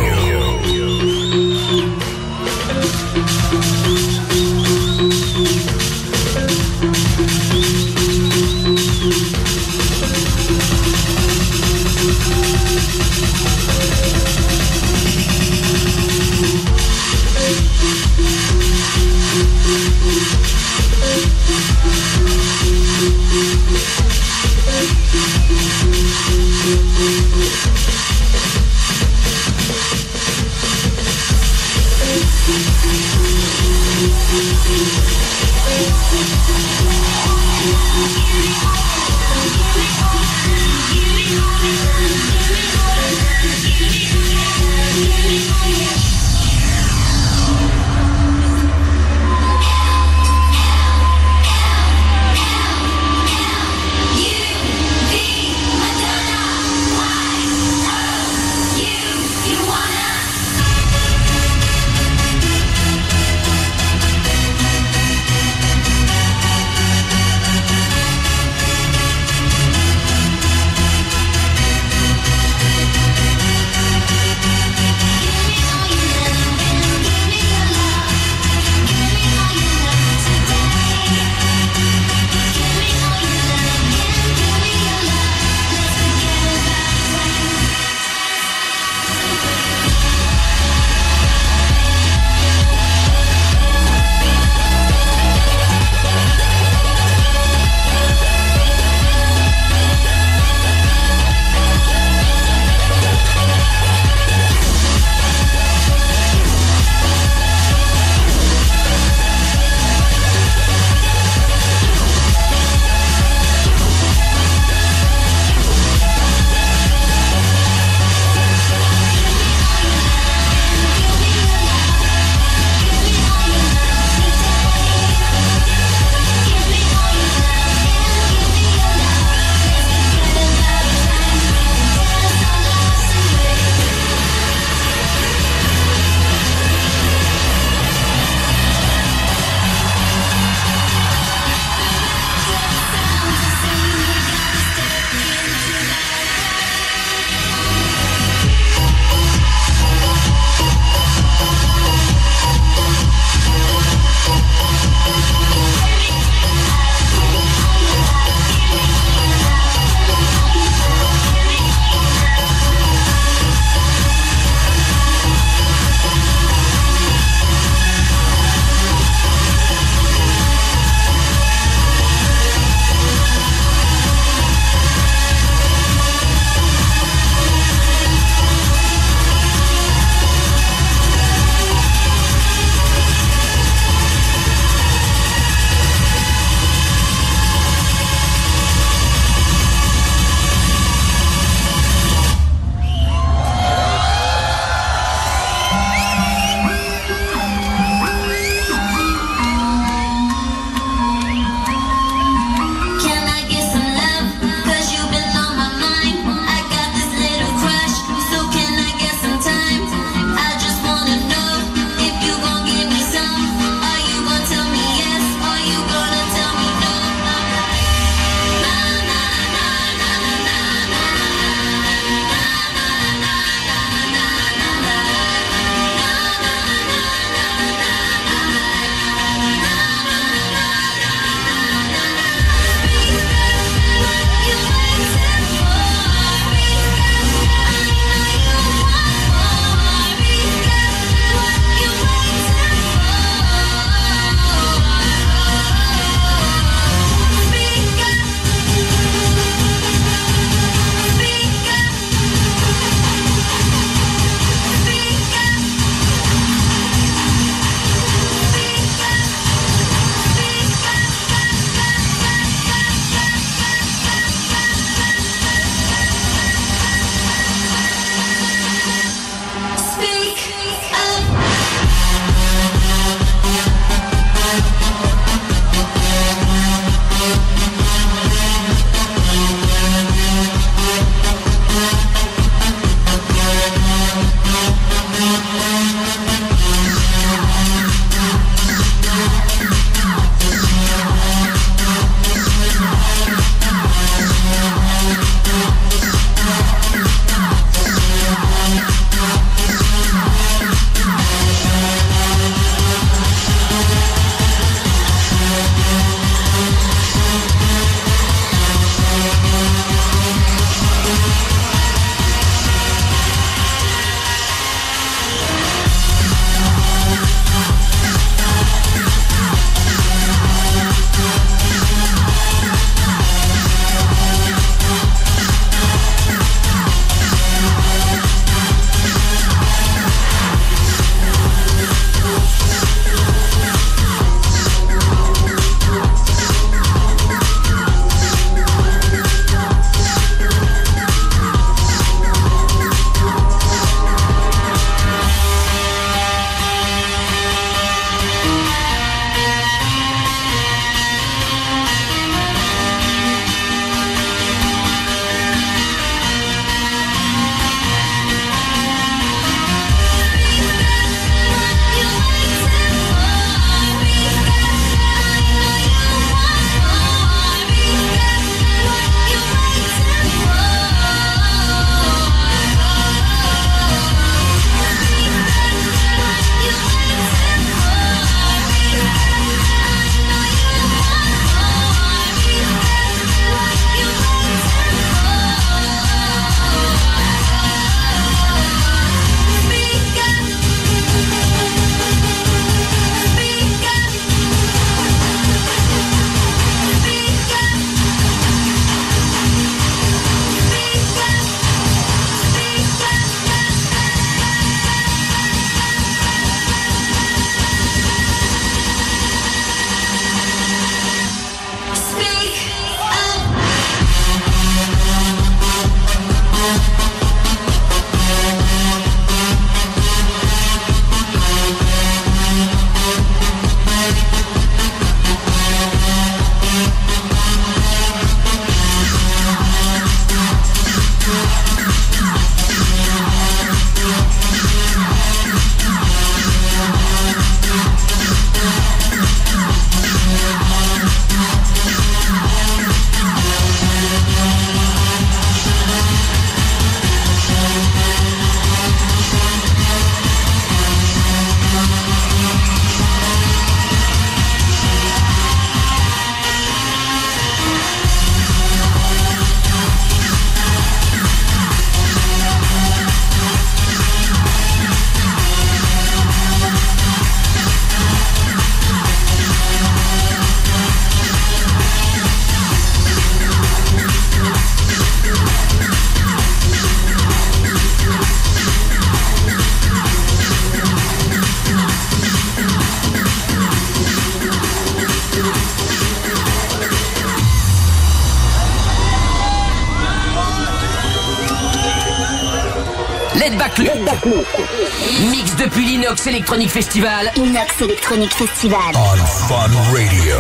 Letback Luke. Mix depuis l'Inox Electronic Festival. Inox Electronic Festival. On Fun Radio.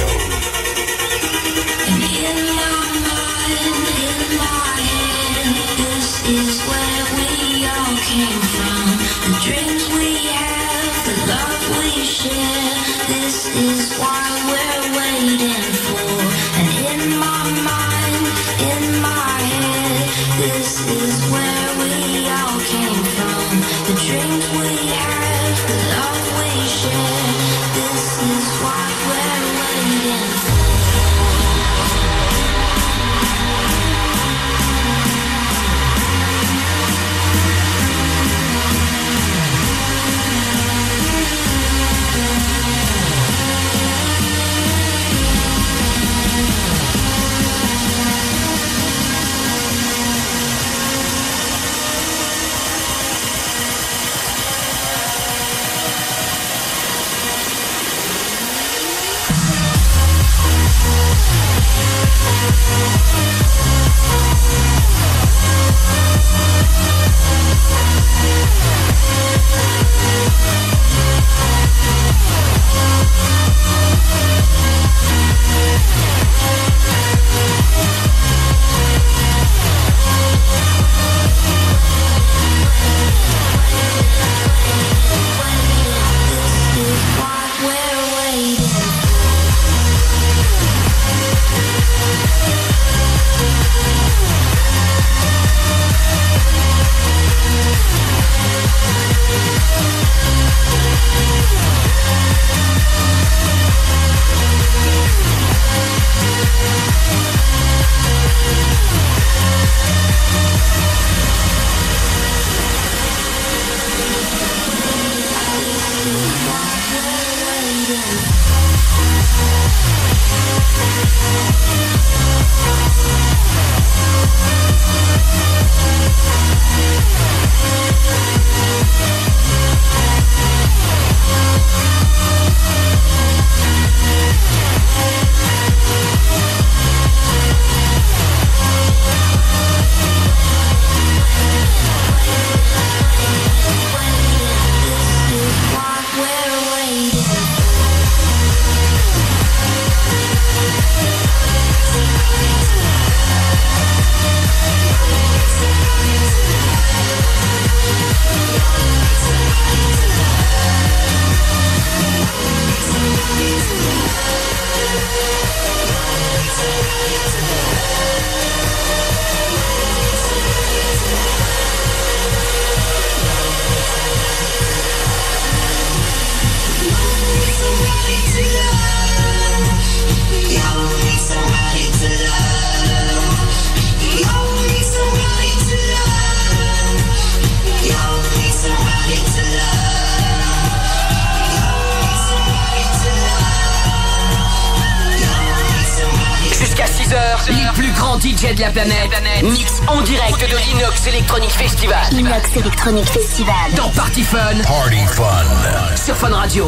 Les plus grands D J de la planète mix en direct de l'Inox Electronic Festival. Inox Electronic Festival. Dans Party Fun. Party Fun. Sur Fun Radio.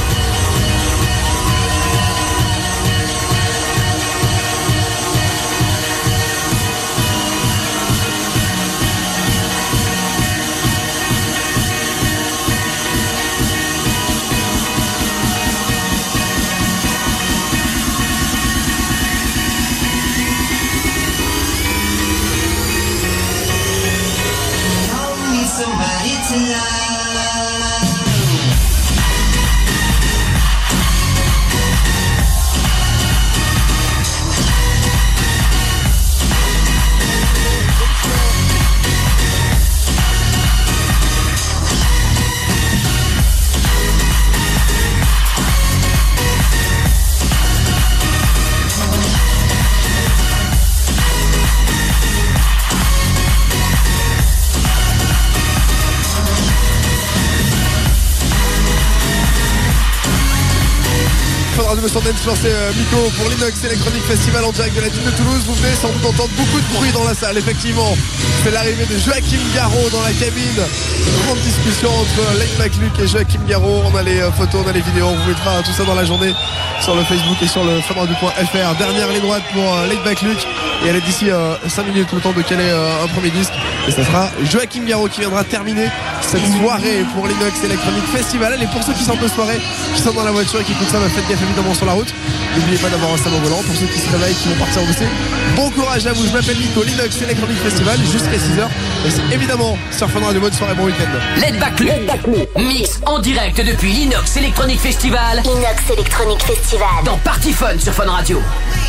Somebody to love. fameux son dance floor, c'est euh, Miko pour l'Inox Electronic Festival en direct de la dune de Toulouse. Vous venez sans doute entendre beaucoup de bruit dans la salle, effectivement. C'est l'arrivée de Joachim Garraud dans la cabine. Grande discussion entre Laid Back Luke et Joachim Garraud. On a les euh, photos, on a les vidéos, on vous mettra tout ça dans la journée sur le Facebook et sur le funradio point f r. Dernière ligne droite pour euh, Laid Back Luke et elle est d'ici euh, cinq minutes, le temps de caler euh, un premier disque. Et ça sera Joachim Garraud qui viendra terminer cette soirée pour l'Inox Electronic Festival. Et pour ceux qui sortent de soirée, qui sont dans la voiture et qui écoutent ça, bah, faites gaffe évidemment sur la route. N'oubliez pas d'avoir un sabre volant. Pour ceux qui se réveillent, qui vont partir au bosser, bon courage à vous. Je m'appelle Nico, l'Inox Electronic Festival jusqu'à six heures. Et c'est évidemment sur Fun Radio. Bonne soirée, bon week-end. Laid Back Luke, mix en direct depuis l'Inox Electronic Festival. Inox Electronic Festival. Dans Party Fun sur Fun Radio.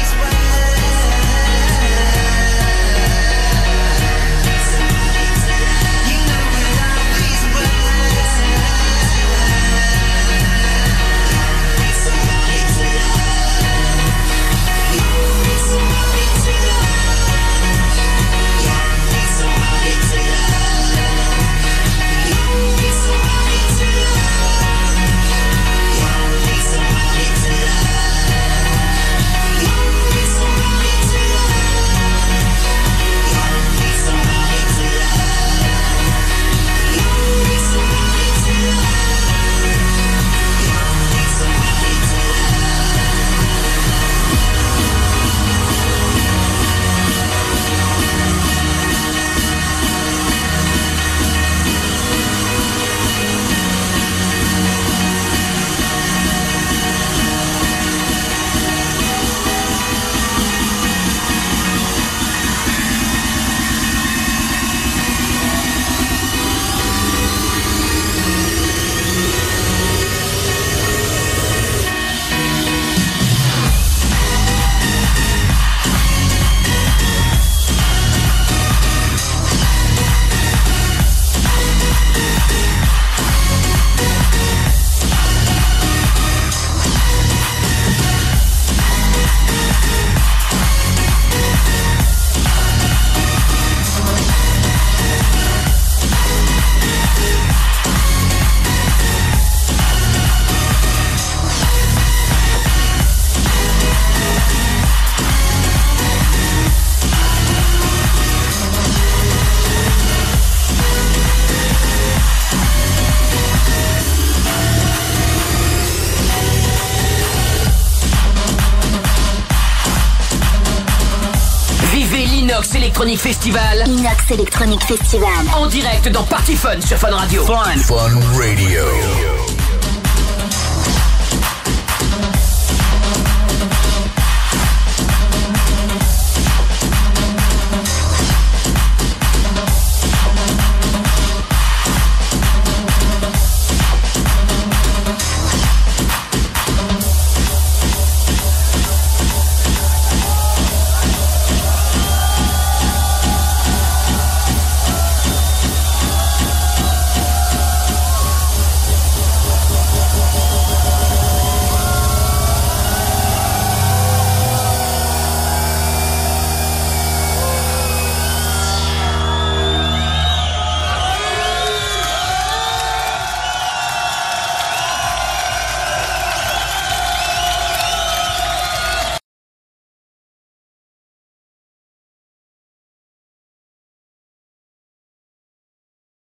Inox Electronic Festival. Inox Electronic Festival. En direct dans Party Fun sur Fun Radio. Fun. Fun Radio.